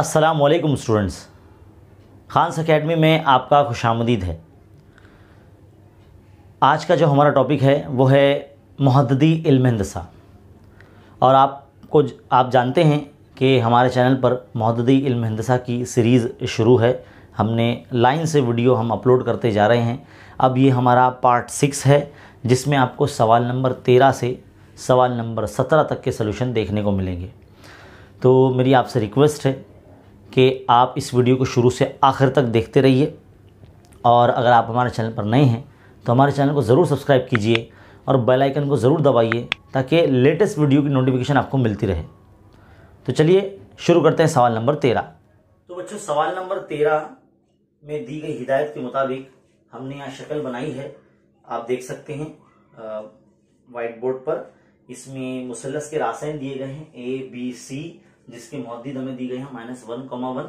अस्सलामुअलैकुम students, Khans academy में आपका खुशामदीद है। आज का जो हमारा टॉपिक है वो है मुहद्दिदी इल्म हिंदसा। और आप जानते हैं कि हमारे चैनल पर मुहद्दिदी इल्म हिंदसा की सीरीज़ शुरू है। हमने लाइन से वीडियो हम अपलोड करते जा रहे हैं। अब ये हमारा पार्ट 6 है, जिसमें आपको सवाल नंबर 13 से सवाल नंबर 17 तक के सलूशन देखने को मिलेंगे। तो मेरी आपसे रिक्वेस्ट है कि आप इस वीडियो को शुरू से आखिर तक देखते रहिए। और अगर आप हमारे चैनल पर नए हैं तो हमारे चैनल को ज़रूर सब्सक्राइब कीजिए और बेल आइकन को ज़रूर दबाइए ताकि लेटेस्ट वीडियो की नोटिफिकेशन आपको मिलती रहे। तो चलिए शुरू करते हैं सवाल नंबर 13। तो बच्चों, सवाल नंबर 13 में दी गई हिदायत के मुताबिक हमने यहाँ शक्ल बनाई है। आप देख सकते हैं वाइट बोर्ड पर। इसमें मुसल्लस के रासायन दिए गए हैं ABC, जिसके मुहद्दिद हमें दी गई है -1, 1,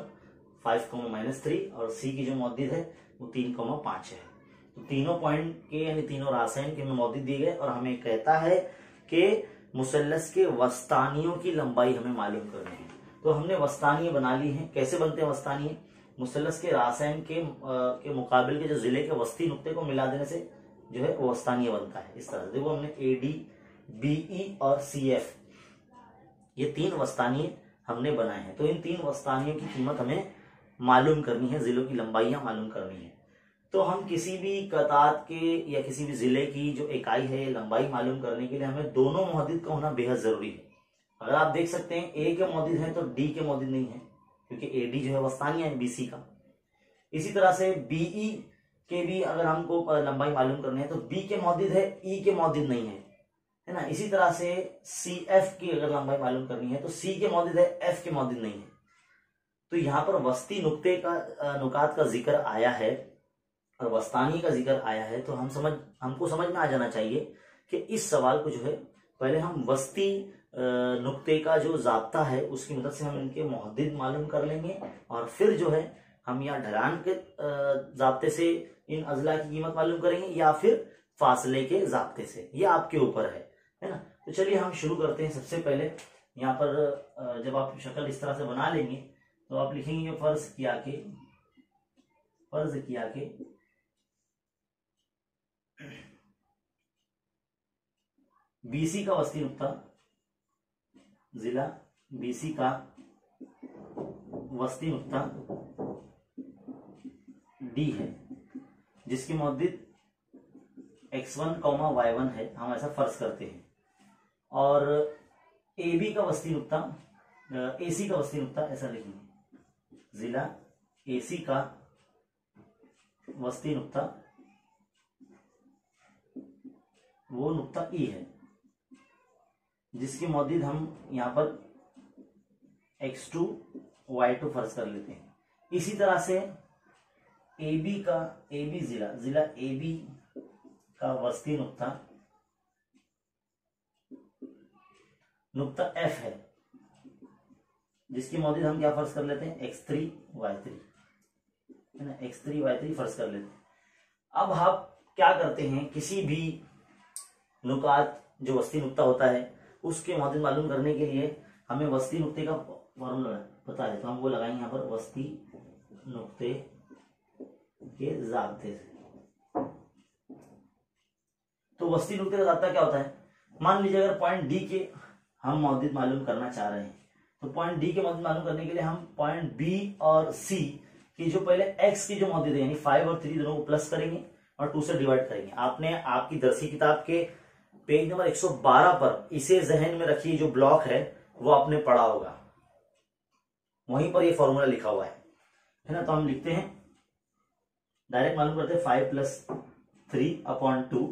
5, -3, और C की जो मुहद्दिद है वो 3, 5 है। तो तीनों पॉइंट के यानी तीनों रासायन के हमें मुहद्दिद दिए गए और हमें कहता है कि मुसल्लस के वस्तानियों की लंबाई हमें मालूम करनी है। तो हमने वस्तानिय बना ली है। कैसे बनते हैं वस्तानिय? मुसल्लस के रासायन के मुकाबिल के जो जिले के वस्ती नुक्ते को मिला देने से जो है वो वस्तानिय बनता है। इस तरह से देखो, हमने AD, BE और CF ये 3 वस्तानिय हमने बनाए हैं। तो इन 3 वस्तानियों की कीमत हमें मालूम करनी है, जिलों की लंबाइयां मालूम करनी है। तो हम किसी भी कतार के या किसी भी जिले की जो इकाई है लंबाई मालूम करने के लिए हमें दोनों मुहद्दिद का होना बेहद जरूरी है। अगर आप देख सकते हैं A के मुहद्दिद है तो D के मुहद्दिद नहीं है, क्योंकि AD जो है वस्तानिया है BC का। इसी तरह से BE के भी अगर हमको लंबाई मालूम करनी है तो B के मुहद्दिद है, E के मुहद्दिद नहीं है ना। इसी तरह से CF की अगर लंबाई मालूम करनी है तो C के मुहद्दिद है, F के मुहद्दिद नहीं है। तो यहाँ पर वस्ती नुक्ते का नुकात का जिक्र आया है और वस्तानी का जिक्र आया है। तो हमको समझ में आ जाना चाहिए कि इस सवाल को जो है पहले हम वस्ती नुक्ते का जो जाब्ता है उसकी मदद से हम इनके मुहद्दिद मालूम कर लेंगे और फिर जो है हम यहाँ ढलान के जाब्ते से इन अजला की कीमत मालूम करेंगे या फिर फासले के जाब्ते से। ये आपके ऊपर है ना। तो चलिए हम शुरू करते हैं। सबसे पहले यहाँ पर जब आप शक्ल इस तरह से बना लेंगे तो आप लिखेंगे फर्ज किया के BC का वस्ती नुक्ता, जिला BC का वस्ती नुक्ता D है, जिसकी मुहद्दिद X1, Y1 है। हम ऐसा फर्ज करते हैं। और AB का वस्ती नुक्ता, AC का वस्ती नुक्ता ऐसा लिखेंगे, जिला AC का वस्ती नुक्ता वो नुक्ता E है, जिसकी मुहद्दिद हम यहाँ पर X2, Y2 फर्ज कर लेते हैं। इसी तरह से AB जिला AB का वस्ती नुक्ता F है, जिसकी मुहद्दिद हम क्या फर्ज कर लेते हैं, X3, Y3 है ना। X3, Y3 फर्ज कर लेते हैं। अब आप क्या करते हैं, किसी भी नुकात जो वस्ती नुक्ता होता है उसके मुहद्दिद मालूम करने के लिए हमें वस्ती नुक्ते का फॉर्मूला पता है, तो हम वो लगाएंगे यहाँ पर वस्ती नुक्ते के जाब्ते से। तो वस्ती नुक्ते का जाब्ता क्या होता है? मान लीजिए अगर पॉइंट D के हम मुहद्दिद मालूम करना चाह रहे हैं तो पॉइंट D के मुहद्दिद मालूम करने के लिए हम पॉइंट B और C की जो पहले X की जो मुहद्दिद है यानी 5 और 3 दोनों को प्लस करेंगे और 2 से डिवाइड करेंगे। आपने आपकी दरसी किताब के पेज नंबर 112 पर इसे जहन में रखिए, जो ब्लॉक है वो आपने पढ़ा होगा, वहीं पर ये फॉर्मूला लिखा हुआ है ना। तो हम लिखते हैं, डायरेक्ट मालूम करते हैं 5 + 3/2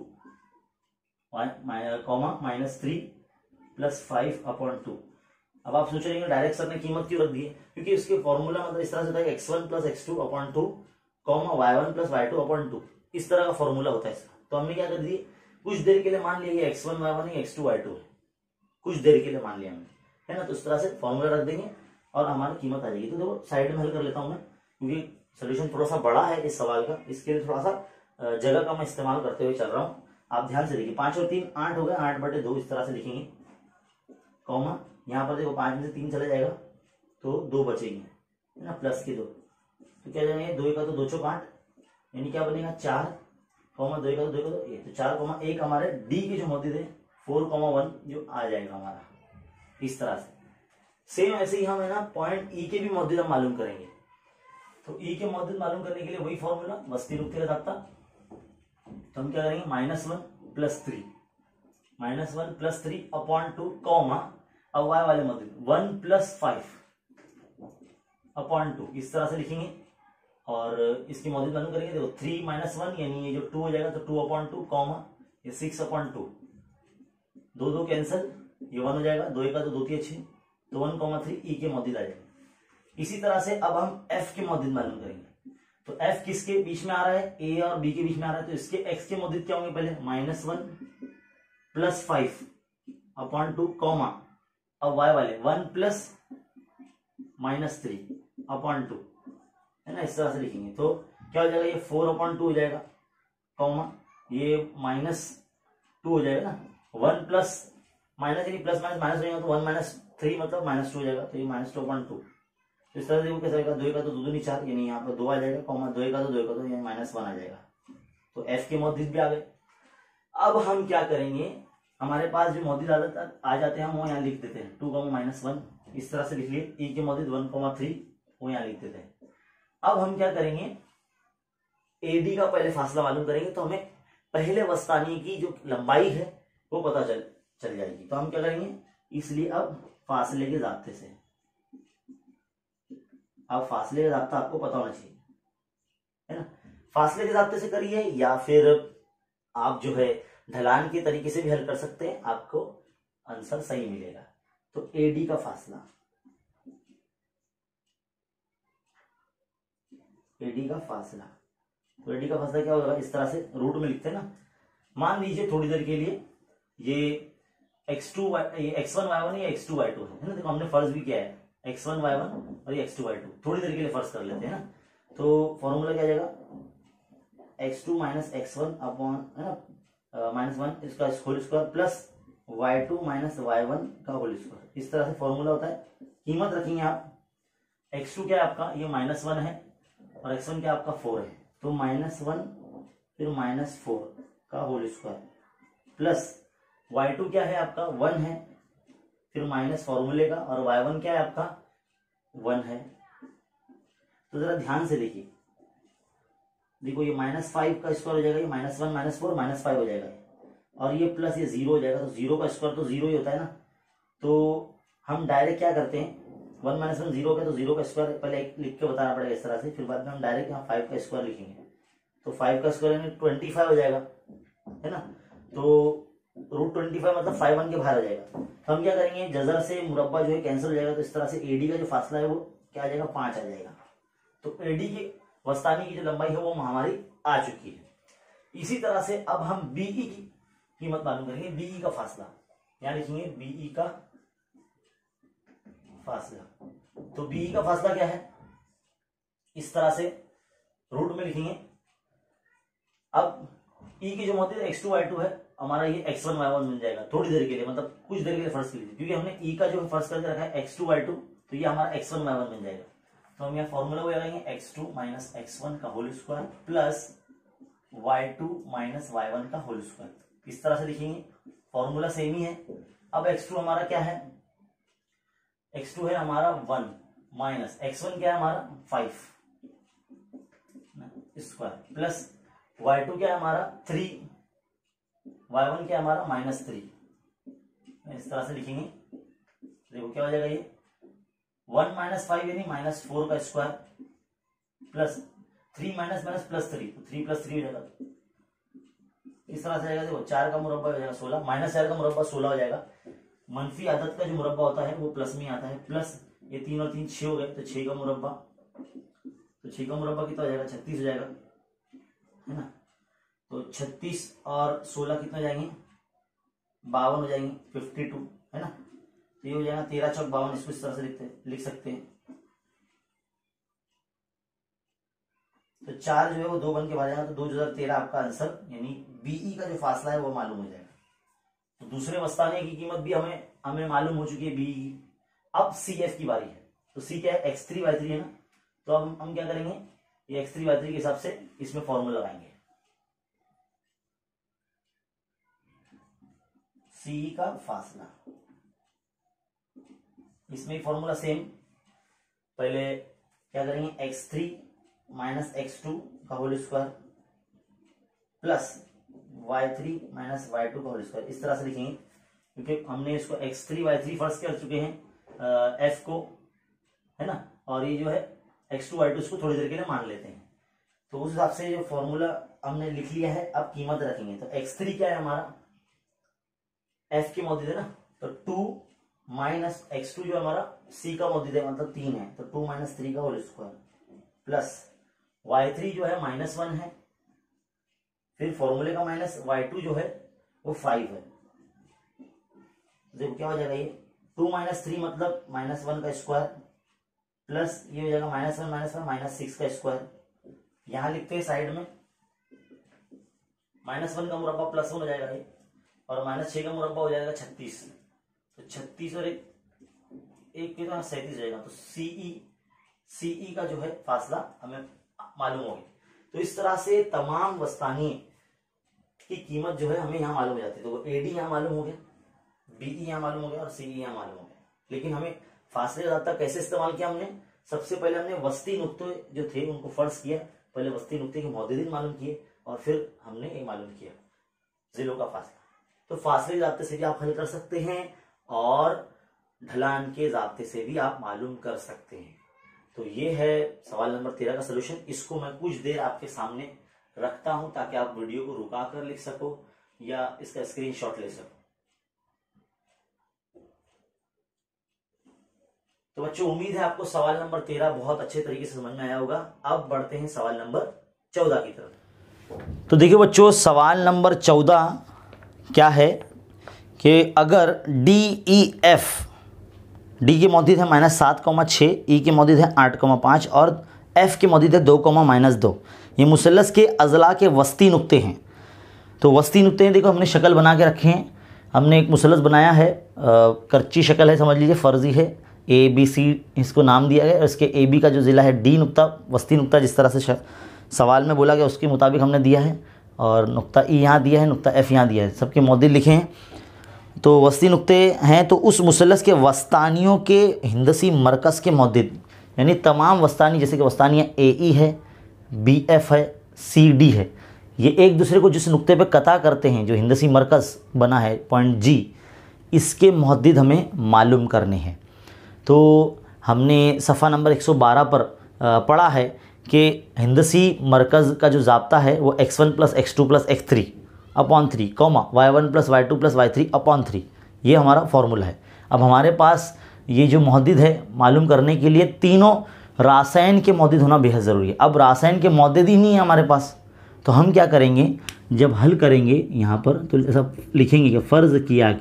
-3 + 5/2। अब आप सोच रहे हैं डायरेक्ट सर ने कीमत क्यों रख दी है? क्योंकि इसके फॉर्मूला मतलब इस तरह से होता है X1 + X2/2, Y1 + Y2/2। इस तरह का फॉर्मूला होता है इसका। तो हमने क्या कर दिए, कुछ देर के लिए मान लिया ये X1 Y1 है, X2 Y2 है, कुछ देर के लिए मान लिया हमने, है ना। तो इस तरह से फॉर्मूला रख देंगे और हमारी कीमत आ जाएगी। तो देखो साइड में हल कर लेता हूं मैं, क्योंकि सोल्यूशन थोड़ा सा बड़ा है इस सवाल का, इसके लिए थोड़ा सा जगह का मैं इस्तेमाल करते हुए चल रहा हूं। आप ध्यान से देखिए, 5 और 3 8 हो गए, 8/2 इस तरह से लिखेंगे, कॉमा यहाँ पर देखो 5 में से 3 चला जाएगा तो 2 बचेंगे, है ना, प्लस के 2, तो क्या जाएंगे 2 का तो 2 चौक 8, यानी क्या बनेगा 4, 2 का तो 2 का तो ये, तो 4, 1 हमारे डी के जो मौजूद है 4, 1 जो आ जाएगा हमारा इस तरह से। सेम ऐसे ही हम है ना पॉइंट ई के भी मौजूद हम मालूम करेंगे। तो ई के मौजूद मालूम करने के लिए वही फॉर्मूला वस्ती रुक्ति का जाता, तो हम क्या करेंगे -1 + 3, -1 + 3 अपॉन 2 कॉमा, अब वाई वाले मौजूद 1 + 5 अपॉन 2 इस तरह से लिखेंगे और इसकी मौजूद मालूम करेंगे। देखो 3 - 1 यानी ये जो 2 हो जाएगा तो 2 अपॉन 2 कॉमा ये 6 अपॉन 2, 2 2 कैंसिल, ये 1 हो जाएगा, 2 का तो 2 3 6, तो 1, 3 ई के मौजूद आ जाएंगे। इसी तरह से अब हम एफ के मौजूद मालूम करेंगे। तो एफ किसके बीच में आ रहा है, ए और बी के बीच में आ रहा है, तो इसके एक्स के मौजूद क्या होंगे पहले -1 + 5 अपॉन 2 कॉमा, अब वाई वाले 1 + -3 अपॉन 2, है ना, इस तरह से लिखेंगे। तो क्या हो जाएगा, ये 4 अपॉन 2 हो जाएगा कॉमा, ये -2 हो जाएगा ना, 1 प्लस माइनस यानी प्लस माइनस माइनस हो जाएगा, तो 1 - 3 मतलब -2 हो जाएगा, तो ये -2 अपॉन 2। तो इस तरह से देखो कैसे आएगा, 2 का तो 2 दूनी 4, यानी यहाँ पर 2 आ जाएगा कॉमा, 2 का तो यानी -1 आ जाएगा। तो एफ के मौजूद भी आ गए। अब हम क्या करेंगे, हमारे पास जो मौजूद आ जाते हैं हम वो यहाँ लिख देते हैं, 2, -1 इस तरह से लिख लिए, ई के मौजूद 1, 3 वो यहाँ लिख देते हैं। अब हम क्या करेंगे, एडी का पहले फासला मालूम करेंगे, तो हमें पहले वस्तानी की जो लंबाई है वो पता चल जाएगी। तो हम क्या करेंगे, इसलिए अब फासले के जाब्ते से, अब फासले का जाब्ता आपको पता होना चाहिए, है ना, फासले के जाब्ते से करिए या फिर आप जो है ढलान के तरीके से भी हल कर सकते हैं, आपको आंसर सही मिलेगा। तो एडी का फासला, एडी का फासला, तो एडी का फासला क्या होगा, इस तरह से रूट में लिखते हैं ना। मान लीजिए थोड़ी देर के लिए ये x1 y1 या x2 y2 है ना, देखो हमने फर्ज भी किया है x1 y1 और ये x2 y2, थोड़ी देर के लिए फर्ज कर लेते हैं ना। तो फॉर्मूला क्या आ जाएगा, x2 - x1 अपॉन, है ना, -1 इसका whole square plus y2 - y1 का होल स्क्वायर, इस तरह से फॉर्मूला होता है। कीमत रखेंगे आप, x2 क्या है आपका, ये -1 है और x1 क्या आपका 4 है, तो -1 फिर -4 का होल स्क्वायर प्लस y2 क्या है आपका 1 है, फिर माइनस फॉर्मूले का, और y1 क्या है आपका 1 है। तो जरा ध्यान से देखिए, देखो ये -5 का स्क्वायर हो जाएगा, ये -1 -4 -5 हो जाएगा, और ये प्लस ये 0 हो जाएगा, तो 0 का स्क्वायर तो 0 ही होता है ना। तो हम डायरेक्ट क्या करते हैं, 1 - 1 0 का, तो 0 का स्क्वायर पहले लिख के बताना पड़ेगा इस तरह से, फिर बाद में हम डायरेक्ट यहाँ 5 का स्क्वायर लिखेंगे, तो 5 का स्क्वायर यानी 25 हो जाएगा, है ना। तो √25 मतलब 5 1 के बाहर आ जाएगा। तो हम क्या करेंगे, जजर से मुरब्बा जो है कैंसिल हो जाएगा, तो इस तरह से एडी का जो फासला है वो क्या आ जाएगा, 5 आ जाएगा। तो एडी की वस्तानी की जो लंबाई है वो हमारी आ चुकी है। इसी तरह से अब हम बीई की कीमत मालूम करेंगे, बीई का फासला, यहाँ लिखेंगे बीई का फासला। तो बीई का फासला क्या है, इस तरह से रूट में लिखेंगे। अब ई की जो मौजूद है x2 y2 है, हमारा ये x1 y1 मिल जाएगा थोड़ी देर के लिए, मतलब कुछ देर के लिए फर्ज कर लीजिए, क्योंकि हमने ई का जो फर्ज करके रखा है x2 y2, तो ये हमारा x1 y1 मिल जाएगा। तो हम यहाँ फॉर्मूला वो लगाएंगे, x2 - x1 का whole square plus y2 - y1 का होल स्क्वायर, इस तरह से लिखेंगे। फॉर्मूला सेम ही है। अब x2 हमारा क्या है, x2 है हमारा 1 माइनस x1 क्या है हमारा 5 स्क्वायर प्लस y2 क्या है हमारा 3, y1 क्या है हमारा -3, इस तरह से लिखेंगे। देखो क्या हो जाएगा, ये 1 - 5 यानी -4 का स्क्वायर प्लस 3 - +3, तो 3 + 3 हो जाएगा, इस तरह से आएगा। देखो 4 का मुरब्बा हो जाएगा 16, -4 का मुरब्बा 16 हो जाएगा। मनफी आदत का जो मुरब्बा होता है वो प्लस में आता है, प्लस ये 3 और 3 6 हो गए, तो 6 का मुरब्बा, तो 6 का मुरब्बा कितना हो जाएगा 36 हो जाएगा, है ना। तो 36 और 16 कितना हो जाएंगे 52 हो जाएंगे, 52, है ना। तो ये हो जाएगा 13 चौक 52, इसको इस तरह से लिख सकते हैं। तो 4 जो है वो 2 बन के बाहर जाएगा, तो 2013 आपका आंसर, यानी बीई का जो फासला है वो मालूम हो जाएगा। तो दूसरे वस्ताने की कीमत भी हमें मालूम हो चुकी है बीई की। अब सी एफ की बारी है। तो सी क्या है x3 y3 है ना, तो अब हम क्या करेंगे, ये x3 y3 के हिसाब से इसमें फॉर्मूला लगाएंगे। सी का फासला, इसमें फॉर्मूला सेम, पहले क्या करेंगे x3 माइनस x2 का whole square plus y3 minus y2 का होल स्क्वायर, इस तरह से लिखेंगे क्योंकि हमने इसको x3 y3 फर्स्ट कर चुके हैं f को, है ना, और ये जो है x2 y2 इसको थोड़ी देर के लिए मान लेते हैं। तो उस हिसाब से जो फॉर्मूला हमने लिख लिया है, अब कीमत रखेंगे। तो x3 क्या है हमारा, f की मौजूद है ना, तो 2 माइनस x2 जो हमारा c का मौजूद है मतलब 3 है, तो 2 माइनस 3 का होल स्क्वायर प्लस y3 जो है -1 है, फिर फॉर्मूले का माइनस y2 जो है वो 5 है। देखो क्या हो जाएगा, ये 2 माइनस 3 मतलब -1 का स्क्वायर प्लस ये हो जाएगा -1 -6 का स्क्वायर। यहां लिखते हैं साइड में -1 का मुरब्बा +1 हो जाएगा ये, और -6 का मुरब्बा हो जाएगा 36, तो 36 और एक के तो 37 हो जाएगा। तो सीई का जो है फासला हमें मालूम हो गया। तो इस तरह से तमाम वस्तानी की कीमत जो है हमें यहाँ मालूम हो जाती है। तो एडी यहाँ मालूम हो गया, बीई यहाँ मालूम हो गया और सीई यहाँ मालूम हो गया। लेकिन हमें फासले का ज़ाब्ता कैसे इस्तेमाल किया हमने, सबसे पहले हमने वस्ती नुक्ते जो थे उनको फर्ज किया, पहले वस्ती नुक्ते के मौजूदीन मालूम किए और फिर हमने ये मालूम किया जिलों का फासला। तो फासले के ज़ाब्ते से भी आप हल कर सकते हैं और ढलान के ज़ाब्ते से भी आप मालूम कर सकते हैं। तो ये है सवाल नंबर 13 का सलूशन। इसको मैं कुछ देर आपके सामने रखता हूं ताकि आप वीडियो को रुका कर लिख सको या इसका स्क्रीनशॉट ले सको। तो बच्चों उम्मीद है आपको सवाल नंबर 13 बहुत अच्छे तरीके से समझ में आया होगा। अब बढ़ते हैं सवाल नंबर 14 की तरफ। तो देखिए बच्चों सवाल नंबर 14 क्या है कि अगर DEF, डी की मौजूद है -7,6, ई की मौजूद है 8,5 और एफ की मौजूद है 2,-2, ये मुसल्लस के अज़ला के वस्ती नुक्ते हैं। तो वस्ती नुक्ते हैं, देखो हमने शक्ल बना के रखे हैं। हमने एक मुसल्लस बनाया है, करची शक्ल है समझ लीजिए, फ़र्जी है, ABC इसको नाम दिया गया। इसके AB का जो ज़िला है D नुक्ता, वस्ती नुक्ता जिस तरह से सवाल में बोला गया उसके मुताबिक हमने दिया है, और नुक्ता E यहाँ दिया है, नुक्ता F यहाँ दिया है, सबके मौजूद लिखे हैं। तो वस्ती नुक्ते हैं, तो उस मुसल्लस के वस्तानियों के हिंदसी मरकज़ के मौजूद, यानी तमाम वस्तानी, जैसे कि वस्तानियाँ AE है, BF है, CD है, ये एक दूसरे को जिस नुक्ते पे कता करते हैं, जो हिंदसी मरकज़ बना है पॉइंट G, इसके मौजूद हमें मालूम करने हैं। तो हमने सफ़ा नंबर 112 पर पढ़ा है कि हिंदसी मरकज़ का जो ज़ाब्ता है वो x1 + x2 + x3 upon 3, y1 + y2 + y3 upon 3, ये हमारा फॉर्मूला है। अब हमारे पास ये जो मौजूद है मालूम करने के लिए तीनों रासायन के मौजूद होना बेहद ज़रूरी है। अब रासायन के मौजूद ही नहीं है हमारे पास, तो हम क्या करेंगे, जब हल करेंगे यहाँ पर तो ऐसा लिखेंगे कि फ़र्ज़ किया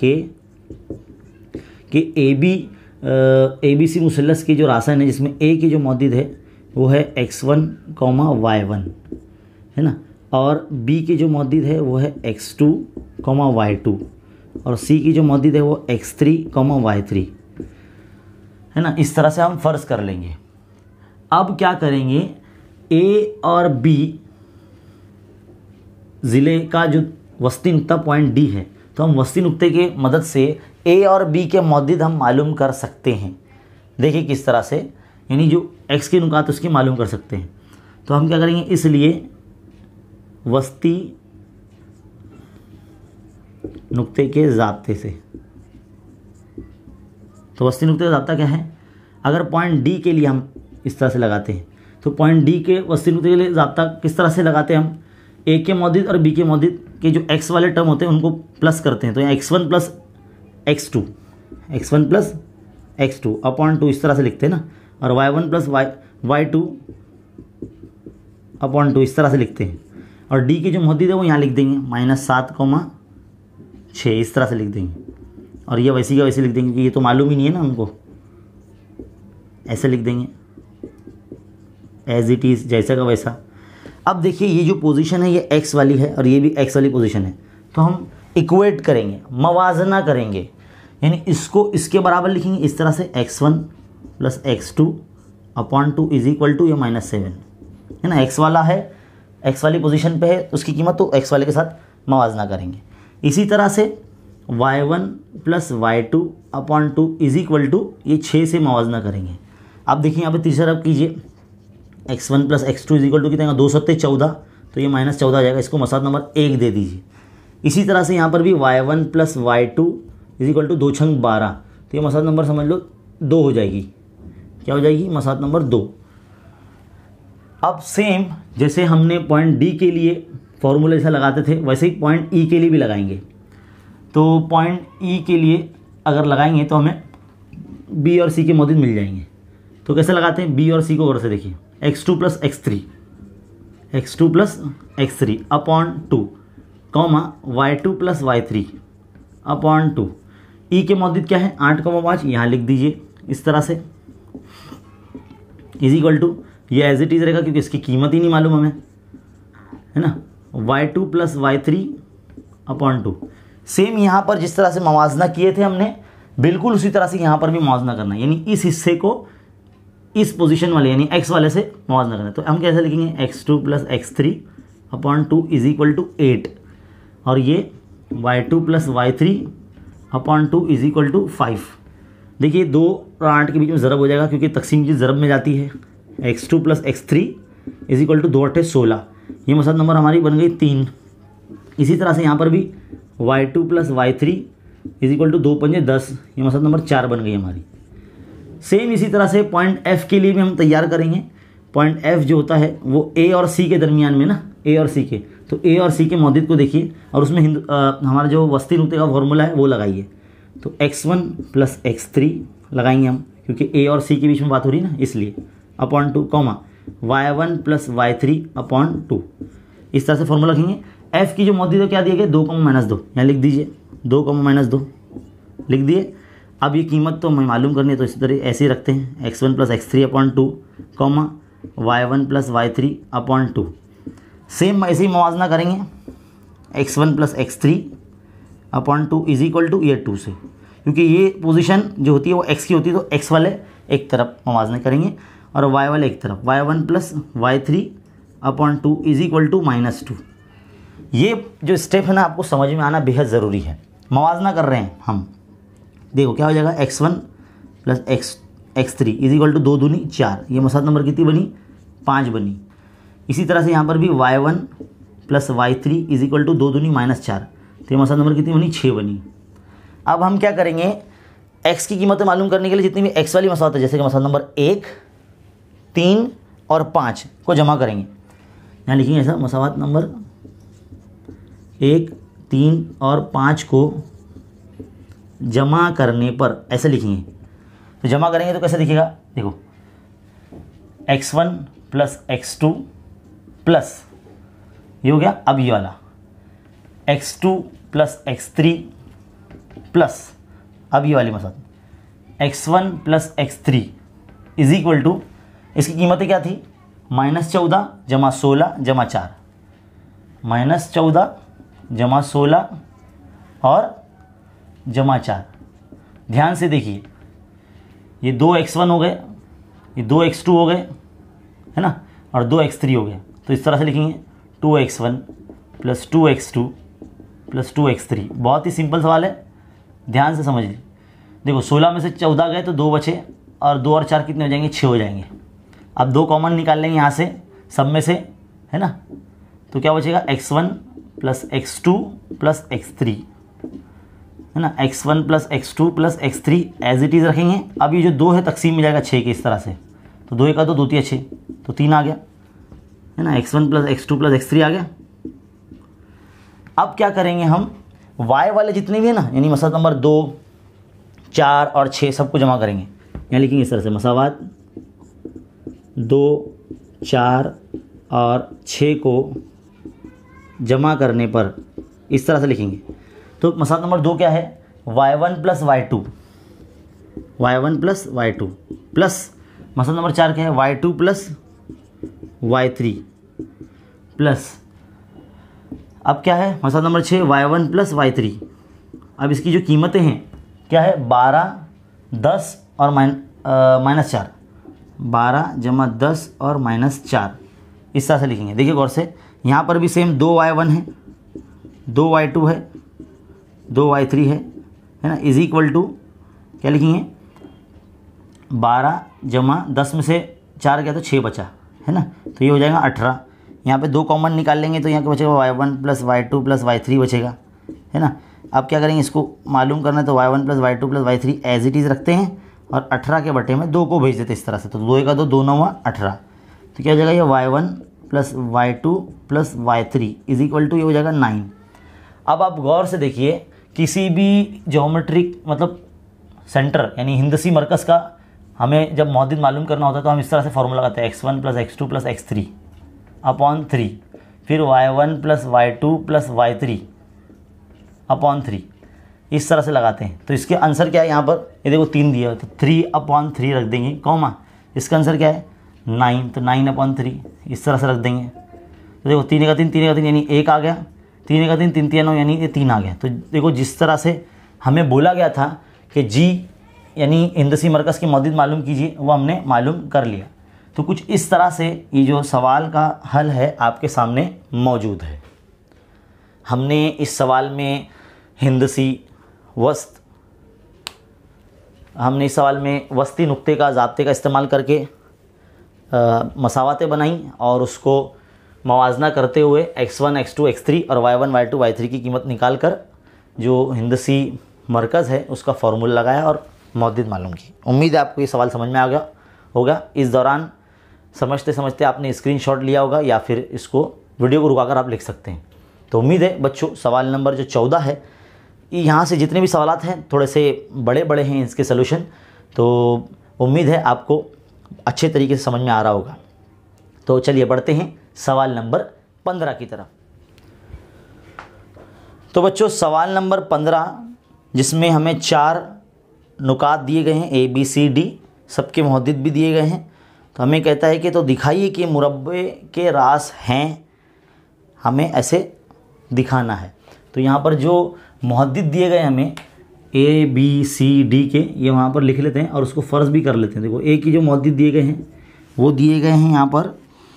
कि ABC मुसल्लस के जो रासायन है जिसमें A की जो मौजूद है वो है x1, y1, है ना, और B की जो मौजूद है वो है x2, y2, और C की जो मौजूद है वो x3, y3, है ना। इस तरह से हम फ़र्ज़ कर लेंगे। अब क्या करेंगे, A और B ज़िले का जो वस्ती नुक्ता पॉइंट D है, तो हम वस्ती नुक्ते के मदद से A और B के मौजूद हम मालूम कर सकते हैं। देखिए किस तरह से, यानी जो X के नुकात उसकी मालूम कर सकते हैं। तो हम क्या करेंगे, इसलिए वस्ती नुक्ते के ज़ाब्ते से, तो वस्ती नुक्ते का ज़ाब्ता क्या है, अगर पॉइंट D के लिए हम इस तरह से लगाते हैं, तो पॉइंट D के वस्ती नुक्ते के लिए ज़ाब्ता किस तरह से लगाते हैं, हम A के मौजूद और B के मौजूद के जो X वाले टर्म होते हैं उनको प्लस करते हैं। तो यहाँ x1 + x2 अपॉन 2 इस तरह से लिखते हैं ना, और y1 + y2 अपॉन 2 इस तरह से लिखते हैं, और D की जो मौजूद है वो यहाँ लिख देंगे -7,6 इस तरह से लिख देंगे, और ये वैसी का वैसे लिख देंगे कि ये तो मालूम ही नहीं है ना हमको, ऐसे लिख देंगे एज इट इज़, जैसा का वैसा। अब देखिए ये जो पोजीशन है ये x वाली है और ये भी x वाली पोजीशन है, तो हम इक्वेट करेंगे, मवाजना करेंगे, यानी इसको इसके बराबर लिखेंगे इस तरह से x1 + x2 upon 2 is equal to ये -7 है ना। एक्स वाला है, एक्स वाली पोजीशन पे है उसकी कीमत, तो एक्स वाले के साथ मवाजना करेंगे। इसी तरह से y1 plus y2 upon 2 is equal to ये 6 से मवाजना करेंगे। अब देखिए यहाँ पे तीसरा तरफ कीजिए, x1 plus x2 is equal to कितना, 2 सत्ते 14, तो ये -14 आ जाएगा, इसको मसला नंबर 1 दे दीजिए। इसी तरह से यहाँ पर भी y1 plus y2 is equal to 2 छंग 12, तो ये मसला नंबर समझ लो 2 हो जाएगी। क्या हो जाएगी, मसला नंबर 2। अब सेम जैसे हमने पॉइंट डी के लिए फॉर्मूला जैसा लगाते थे वैसे ही पॉइंट ई के लिए भी लगाएंगे। तो पॉइंट ई के लिए अगर लगाएंगे तो हमें बी और सी के मौजूद मिल जाएंगे। तो कैसे लगाते हैं, बी और सी को गौर से देखिए, x2 plus x3 upon 2 comma y2 plus y3 upon 2। ई के मौजूद क्या है, 8,5 यहाँ लिख दीजिए इस तरह से, इज इक्वल टू ये एज इट इज रहेगा क्योंकि इसकी कीमत ही नहीं मालूम हमें, है ना, y2 plus y3 upon 2। Same यहाँ पर जिस तरह से मवाजना किए थे हमने, बिल्कुल उसी तरह से यहाँ पर भी मवाजना करना है, यानी इस हिस्से को इस पोजीशन वाले यानी x वाले से मवाजना करना है। तो हम कैसे लिखेंगे, x2 plus x3 upon 2 is equal to 8, और ये y2 plus y3 upon 2 is equal to 5। देखिए 2 और 8 के बीच में ज़रब हो जाएगा क्योंकि तकसीम चीज़ ज़रब में जाती है। x2 plus x3 is equal to 2 8 16, ये मसला नंबर हमारी बन गई 3। इसी तरह से यहाँ पर भी y2 plus y3 is equal to 2 पंजे 10, ये मसला नंबर 4 बन गई हमारी। सेम इसी तरह से पॉइंट F के लिए भी हम तैयार करेंगे। पॉइंट F जो होता है वो A और C के दरमियान में ना, A और C के, तो A और C के मौजूद को देखिए और उसमें हमारा जो वस्ती नुक्ते का फॉर्मूला है वो लगाइए। तो x1 प्लस x3 लगाएंगे हम क्योंकि A और C के बीच में बात हो रही है ना, इसलिए upon 2 comma y1 plus y3 upon 2, इस तरह से फॉर्मूला रखेंगे। F की जो मौजूद है क्या दिया गया, 2 -2, यहाँ लिख दीजिए 2 -2 लिख दिए। अब ये कीमत तो हमें मालूम करनी है तो इसी तरह ऐसे ही रखते हैं, x1 plus x3 upon 2 comma y1 plus y3 upon 2। Same ऐसे ही मवाजना करेंगे, x1 plus x3 upon 2 is equal to ये 2 से, क्योंकि ये पोजीशन जो होती है वो x की होती है तो x वाले एक तरफ मवाजना करेंगे और y वाले एक तरफ, y1 plus y3 upon 2 is equal to -2। ये जो स्टेप है ना आपको समझ में आना बेहद ज़रूरी है। मवाजना कर रहे हैं हम, देखो क्या हो जाएगा, x1 plus x3 is equal to 2 दूनी 4, ये मसला नंबर कितनी बनी, 5 बनी। इसी तरह से यहाँ पर भी y1 plus y3 is equal to 2 दूनी -4, तो ये मसला नंबर कितनी बनी, 6 बनी। अब हम क्या करेंगे, x की कीमतें मालूम करने के लिए जितनी भी x वाली मसला है, जैसे कि मसला नंबर 1, 3 और 5 को जमा करेंगे। यहाँ लिखेंगे ऐसा, मसावात नंबर 1, 3 और 5 को जमा करने पर ऐसे लिखेंगे। तो जमा करेंगे तो कैसे दिखेगा, देखो x1 प्लस x2 प्लस ये हो गया, अब ये वाला x2 प्लस x3 प्लस अब ये वाली मसला x1 plus x3 is equal to, इसकी कीमतें क्या थी, -14 जमा 16 जमा 4, -14 जमा 16 और जमा 4। ध्यान से देखिए, ये 2 x1 हो गए, ये 2 x2 हो गए, है ना, और 2 x3 हो गए। तो इस तरह से लिखेंगे 2x1 plus 2x2 plus 2x3। बहुत ही सिंपल सवाल है, ध्यान से समझ लीजिए। देखो 16 में से 14 गए तो 2 बचे, और 2 और 4 कितने हो जाएंगे, 6 हो जाएंगे। अब 2 कॉमन निकाल लेंगे यहाँ से सब में से, है ना, तो क्या बचेगा, x1 plus x2 plus x3, है ना, x1 plus x2 plus x3 as it is रखेंगे। अब ये जो 2 है तकसीम में जाएगा 6 के, इस तरह से, तो 2 का 2 2 3 6, तो 3 आ गया, है ना, x1 plus x2 plus x3 आ गया। अब क्या करेंगे हम, y वाले जितने भी है ना, यानी मसला नंबर 2, 4 और 6 सबको जमा करेंगे। यहाँ लिखेंगे इस तरह से, मसावात 2, 4 और 6 को जमा करने पर इस तरह से लिखेंगे। तो मसला नंबर 2 क्या है, y1 plus y2, y1 plus y2 plus मसला नंबर 4 क्या है, y2 प्लस y3 प्लस अब क्या है, मसला नंबर 6 y1 प्लस y3। अब इसकी जो कीमतें हैं क्या है, 12, 10 और -4, 12 जमा 10 और -4, इस तरह से लिखेंगे। देखिए गौर से, यहाँ पर भी सेम 2y1 है, 2y2 है, 2y3 है ना, इज इक्वल टू क्या लिखेंगे, 12 जमा 10 में से 4 गया तो 6 बचा है ना, तो ये हो जाएगा 18। यहाँ पे 2 कॉमन निकाल लेंगे तो यहाँ क्या बचेगा, y1 + y2 + y3 बचेगा है ना। अब क्या करेंगे, इसको मालूम करना है तो y1 + y2 + y3 as it is रखते हैं और 18 के बटे में 2 को भेज देते हैं इस तरह से, तो 2 का 2, 2 9 18, तो क्या हो जाएगा, ये y1 + y2 + y3 is equal to ये हो जाएगा 9। अब आप गौर से देखिए, किसी भी ज्योमेट्रिक मतलब सेंटर यानी हिंदसी मरकज़ का हमें जब मौदिद मालूम करना होता है तो हम इस तरह से फॉर्मूला लगाते हैं, x1 + x2 + x3 अपॉन 3, फिर y1 + y2 + y3 अपॉन 3, इस तरह से लगाते हैं। तो इसके आंसर क्या है, यहाँ पर ये देखो 3 दिया है तो 3/3 रख देंगे, कॉमा, इसका आंसर क्या है 9, तो 9/3 इस तरह से रख देंगे। तो देखो 3 का 3, 3 का 3 यानी 1 आ गया, 3 का 3, 3 3 9 यानी ये 3 आ गया। तो देखो जिस तरह से हमें बोला गया था कि जी यानी हिंदसी मरकज़ की मौदिद मालूम कीजिए, वो हमने मालूम कर लिया। तो कुछ इस तरह से ये जो सवाल का हल है आपके सामने मौजूद है। हमने इस सवाल में वस्ती नुक्ते का ज़ाब्ते का इस्तेमाल करके मसावतें बनाई और उसको मवाजना करते हुए x1 x2 x3 और y1 y2 y3 की कीमत निकाल कर जो हिंदसी मरकज़ है उसका फार्मूला लगाया और मौदिद मालूम की। उम्मीद है आपको ये सवाल समझ में आ गया होगा। इस दौरान समझते समझते आपने स्क्रीनशॉट लिया होगा या फिर इसको वीडियो को रुकाकर आप लिख सकते हैं। तो उम्मीद है बच्चों, सवाल नंबर जो 14 है, यहाँ से जितने भी सवालात हैं थोड़े से बड़े बड़े हैं इसके सलूशन, तो उम्मीद है आपको अच्छे तरीके से समझ में आ रहा होगा। तो चलिए बढ़ते हैं सवाल नंबर 15 की तरफ। तो बच्चों सवाल नंबर 15 जिसमें हमें 4 नुकात दिए गए हैं, A B C D, सबके मुहद्दिद भी दिए गए हैं। तो हमें कहता है कि तो दिखाइए कि मुरब्बे के रास हैं, हमें ऐसे दिखाना है। तो यहाँ पर जो मुहद्दिद दिए गए हमें A B C D के, ये वहाँ पर लिख लेते हैं और उसको फ़र्ज़ भी कर लेते हैं। देखो A की जो मुहद्दिद दिए गए हैं वो दिए गए हैं यहाँ पर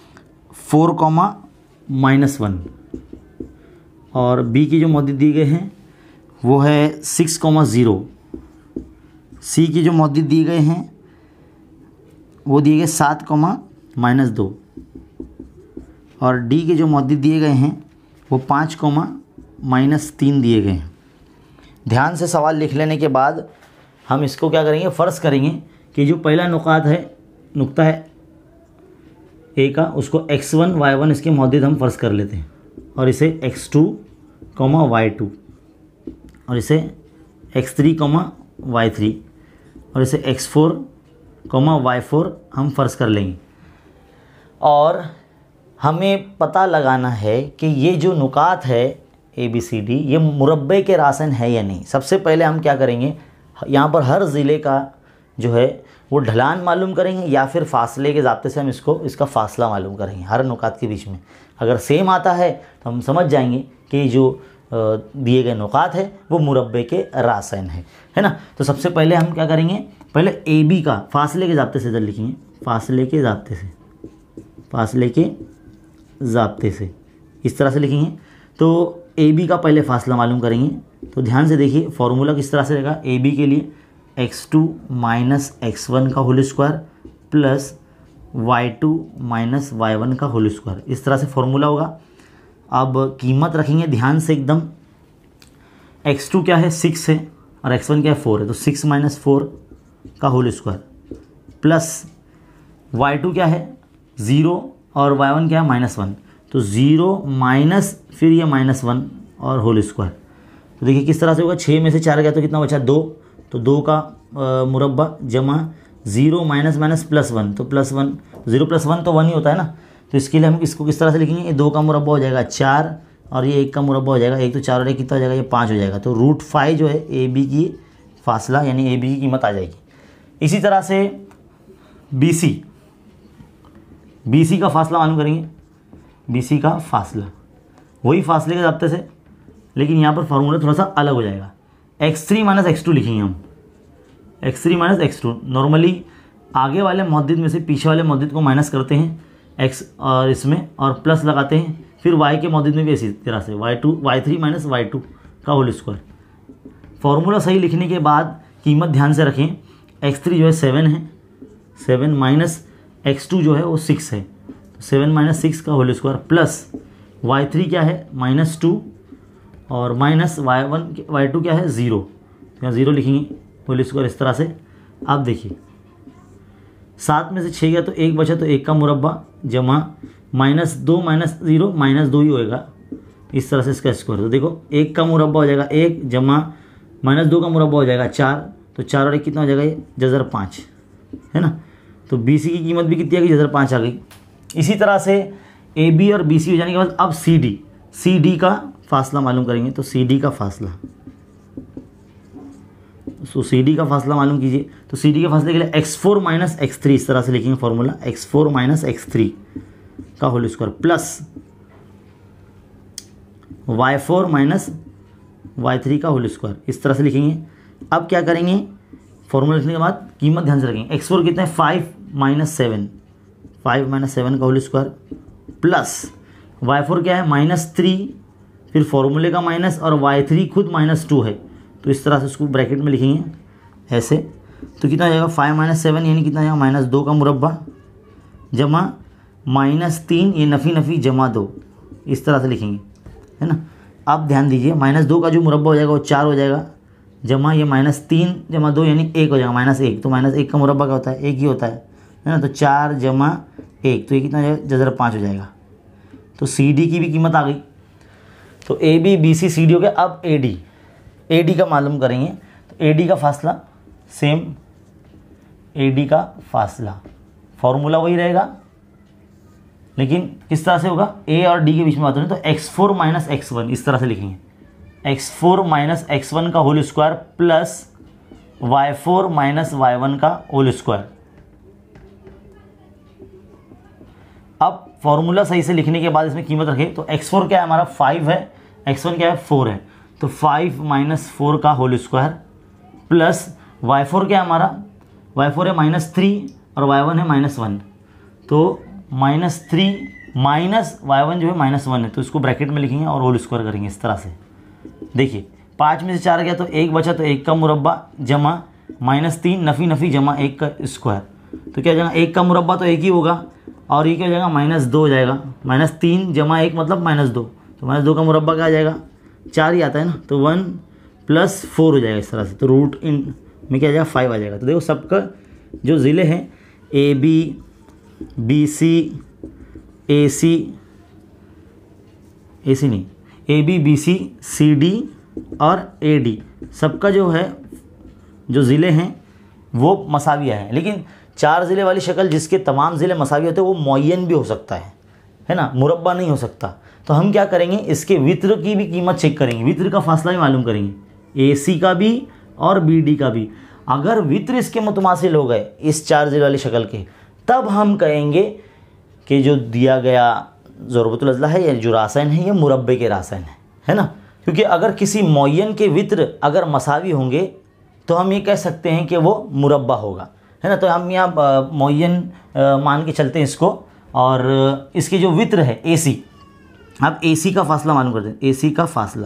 4,-1 और B की जो मुहद्दिद दिए गए हैं वो है 6,0। C की जो मुहद्दिद दिए गए हैं वो दिए गए 7,-2 और D के जो मुहद्दिद दिए गए हैं वो 5,-3 दिए गए हैं। ध्यान से सवाल लिख लेने के बाद हम इसको क्या करेंगे, फ़र्ज़ करेंगे कि जो पहला नुक्ता है A का, उसको x1 y1 इसके मुहद्दिद हम फ़र्ज़ कर लेते हैं और इसे x2, y2 और इसे x3, y3 और इसे x4, y4 हम फ़र्ज़ कर लेंगे। और हमें पता लगाना है कि ये जो नुकात है ABCD ये मुरब्बे के रासन है या नहीं। सबसे पहले हम क्या करेंगे, यहाँ पर हर ज़िले का जो है वो ढलान मालूम करेंगे या फिर फासले के ज़ाब्ते से हम इसका फ़ासला मालूम करेंगे हर नुकात के बीच में। अगर सेम आता है तो हम समझ जाएंगे कि जो दिए गए नुकात है वो मुरब्बे के रासन है ना। तो सबसे पहले हम क्या करेंगे, पहले AB का फासले के ज़ाब्ते से इधर लिखेंगे, फासले के ज़ाब्ते से इस तरह से लिखेंगे। तो AB का पहले फासला मालूम करेंगे। तो ध्यान से देखिए फॉर्मूला किस तरह से रहेगा, AB के लिए x2 - x1 का whole square plus y2 - y1 का होल स्क्वायर, इस तरह से फॉर्मूला होगा। अब कीमत रखेंगे ध्यान से एकदम, x2 क्या है 6 है और x1 क्या है 4 है, तो 6 - 4 का होल स्क्वायर प्लस y2 क्या है 0 और y1 क्या है -1, तो 0 माइनस फिर ये -1 और होल स्क्वायर। तो देखिए किस तरह से होगा, 6 में से 4 गया तो कितना बचा 2, तो 2 का मुरब्बा जमा 0 माइनस +1, तो +1, 0 + 1 तो 1 ही होता है ना। तो इसके लिए हम इसको किस तरह से लिखेंगे, ये 2 का मुरब्बा हो जाएगा 4 और ये 1 का मुरब्बा हो जाएगा 1, तो 4 और 1 कितना हो जाएगा, ये 5 हो जाएगा। तो √5 जो है AB की फासला यानी AB की कीमत आ जाएगी। इसी तरह से BC का फासला मालूम करेंगे, BC का फासला वही फासले के ज़ाब्ते से, लेकिन यहाँ पर फार्मूला थोड़ा सा अलग हो जाएगा। x3 - x2 लिखेंगे हम, x3 - x2। नॉर्मली आगे वाले मुहद्दिद में से पीछे वाले मुहद्दिद को माइनस करते हैं x और इसमें, और प्लस लगाते हैं, फिर y के मुहद्दिद में भी इसी तरह से y3 माइनस y2 का होल स्क्वायर। फॉर्मूला सही लिखने के बाद कीमत ध्यान से रखें, x3 जो है 7 है, 7 माइनस x2 जो है वो 6 है, तो 7 माइनस 6 का होल स्क्वायर प्लस y3 क्या है -2 और माइनस y2 क्या है 0, यहाँ 0 लिखेंगे होल स्क्वायर इस तरह से। अब देखिए 7 में से 6 गया तो 1 बचा, तो 1 का मुरब्बा जमा -2 माइनस 0 -2 ही होएगा, इस तरह से इसका स्क्वायर। तो देखो 1 का मुरब्बा हो जाएगा 1 जमा -2 का मुरब्बा हो जाएगा 4, तो 4 और 1 कितना हो जाएगा, ये जज़र 5 है ना। तो BC की कीमत भी कितनी आ गई, जज़र 5 आ गई। इसी तरह से AB और BC हो जाने के बाद अब CD का फासला मालूम करेंगे। तो CD का फासला, तो CD का फासला मालूम कीजिए। तो CD के फासले के लिए x4 माइनस x3 इस तरह से लिखेंगे फॉर्मूला, x4 माइनस x3 का whole square plus y4 minus y3 का होल स्क्वायर, इस तरह से लिखेंगे। अब क्या करेंगे, फॉर्मूला लिखने के बाद कीमत ध्यान से रखेंगे। x4 कितना है 5 माइनस 7 का होल स्क्वायर प्लस y4 क्या है -3, फिर फॉर्मूले का माइनस, और y3 खुद -2 है, तो इस तरह से उसको ब्रैकेट में लिखेंगे ऐसे। तो कितना हो जाएगा 5 माइनस 7 यानी कितना हो जाएगा -2 का मुरब्बा जमा -3, ये नफ़ी जमा 2, इस तरह से लिखेंगे है ना। अब ध्यान दीजिए -2 का जो मुरब्बा हो जाएगा वो 4 हो जाएगा, जमा ये -3 जमा 2 यानी 1 हो जाएगा -1, तो -1 का मुरब्बा क्या होता है, 1 ही होता है ना। तो 4 जमा 1, तो ये कितना हो जाएगा, जज़र 5 हो जाएगा। तो CD की भी कीमत आ गई। तो AB BC CD हो गया। अब AD का मालूम करेंगे। तो AD का फासला सेम, AD का फासला फॉर्मूला वही रहेगा, लेकिन किस तरह से होगा, A और D के बीच में बात हो रही है, तो x4 माइनस x1 इस तरह से लिखेंगे। x4 माइनस x1 का whole square plus y4 minus y1 का होल स्क्वायर। अब फॉर्मूला सही से लिखने के बाद इसमें कीमत रखें। तो x4 क्या है हमारा 5 है, x1 क्या है 4 है, तो 5 माइनस 4 का होल स्क्वायर प्लस y4 क्या है हमारा, y4 है -3 और y1 है -1, तो -3 माइनस y1 जो है -1 है, तो इसको ब्रैकेट में लिखेंगे और होल स्क्वायर करेंगे इस तरह से। देखिए 5 में से 4 गया तो 1 बचा, तो 1 का मुरब्बा जमा -3 नफ़ी जमा 1 का स्क्वायर, तो क्या हो जाएगा 1 का मुरब्बा तो 1 ही होगा, और ये क्या हो जाएगा -2 हो जाएगा, -3 जमा 1 मतलब -2, तो -2 का मुरब्बा क्या आ जाएगा 4 ही आता है ना, तो 1 + 4 हो जाएगा इस तरह से। तो रूट इन में क्या आ जाएगा 5 आ जाएगा। तो देखो सबका जो ज़िले हैं AB BC AC नहीं AB BC CD और AD सबका जो है जो ज़िले हैं वो मसाविया है, लेकिन 4 ज़िले वाली शक्ल जिसके तमाम ज़िले मसावी होते हैं वो मुअय्यन भी हो सकता है ना, मुरब्बा नहीं हो सकता। तो हम क्या करेंगे, इसके वित्र की भी कीमत चेक करेंगे, वित्र का फासला भी मालूम करेंगे, AC का भी और BD का भी। अगर वित्र इसके मुतमासिल हो गए इस 4 ज़िले वाली शक्ल के, तब हम कहेंगे कि जो दिया गया ज़रूरतुल अज़ला है या जो रासायन है ये मुरब्बे के रासायन है ना। क्योंकि अगर किसी मुअय्यन के वित्र अगर मसावी होंगे तो हम ये कह सकते हैं कि वो मुरब्बा होगा, है ना। तो हम यहाँ मुअय्यन मान के चलते हैं इसको, और इसके जो वित्र है AC, अब AC का फासला मालूम करते हैं, AC का फासला।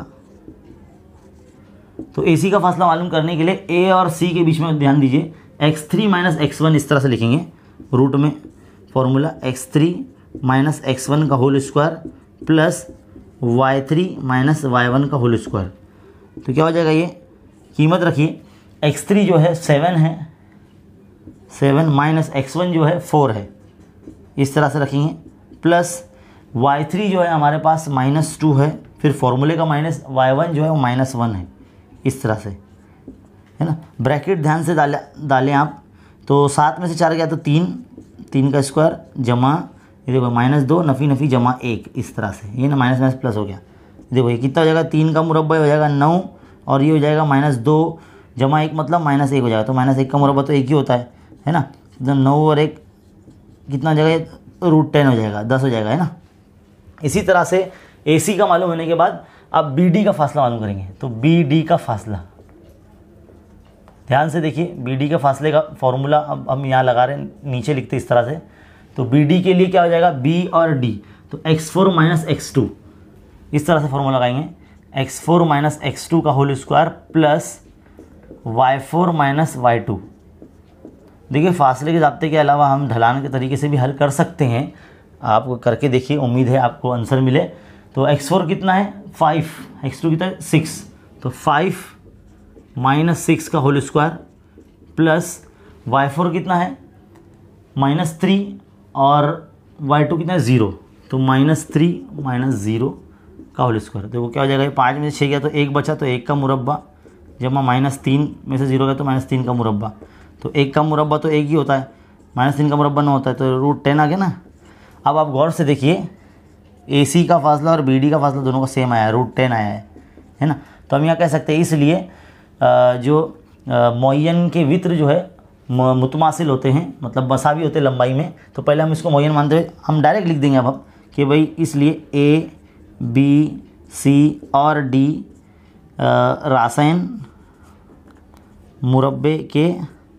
तो AC का फासला मालूम करने के लिए A और C के बीच में ध्यान दीजिए, x3 माइनस x1 इस तरह से लिखेंगे रूट में फॉर्मूला, x3 माइनस x1 का whole square plus y3 minus y1 का होल स्क्वायर। तो क्या हो जाएगा, ये कीमत रखिए, x3 जो है 7 है, 7 माइनस x1 जो है 4 है, इस तरह से रखेंगे, प्लस y3 जो है हमारे पास -2 है, फिर फॉर्मूले का माइनस y1 जो है वो -1 है, इस तरह से है ना। ब्रैकेट ध्यान से डालें आप। तो 7 में से 4 गया तो 3 का स्क्वायर जमा ये देखो -2 नफ़ी जमा 1, इस तरह से ये ना माइनस प्लस हो गया। देखो ये कितना हो जाएगा, 3 का मुरब्बा हो जाएगा 9, और ये हो जाएगा -2 जमा 1 मतलब -1 हो जाएगा। तो -1 का मुरब्बा तो 1 ही होता है ना। तो 9 और 1 कितना हो जाएगा, √10 हो जाएगा, 10 हो जाएगा, है ना। इसी तरह से AC का मालूम होने के बाद अब BD का फासला मालूम करेंगे। तो BD का फासला, ध्यान से देखिए, बी डी के फासले का फॉर्मूला अब हम यहाँ लगा रहे हैं, नीचे लिखते इस तरह से। तो बी डी के लिए क्या हो जाएगा, बी और डी, तो x4 माइनस x2, इस तरह से फॉर्मूला लगाएंगे, x4 माइनस x2 का whole square plus y4 minus y2। देखिए फासले के ज़ाब्ते के अलावा हम ढलान के तरीके से भी हल कर सकते हैं, आप करके देखिए, उम्मीद है आपको आंसर मिले। तो x4 कितना है 5, x2 कितना है 6, तो 5 माइनस 6 का होल स्क्वायर प्लस y4 कितना है -3 और y2 कितना है 0, तो -3 माइनस 0 का होल स्क्वायर। देखो क्या हो जाएगा, 5 में से 6 गया तो 1 बचा, तो 1 का मुरब्बा, जब मैं -3 में से 0 गया तो -3 का मुरब्बा, तो 1 का मुरब्बा तो 1 ही होता है, -3 का मुरब्बा 9 होता है, तो √10 आ गया ना। अब आप गौर से देखिए, AC का फासला और BD का फासला दोनों का सेम आया है, √10 आया है ना। तो हम यहाँ कह सकते हैं इसलिए जो मुअय्यन के वित्र जो है मुतमासिल होते हैं, मतलब मसावी होते हैं लंबाई में। तो पहले हम इसको मुअय्यन मानते हुए हम डायरेक्ट लिख देंगे अब हम कि भाई इसलिए A, B, C और D रासायन मुरब्बे के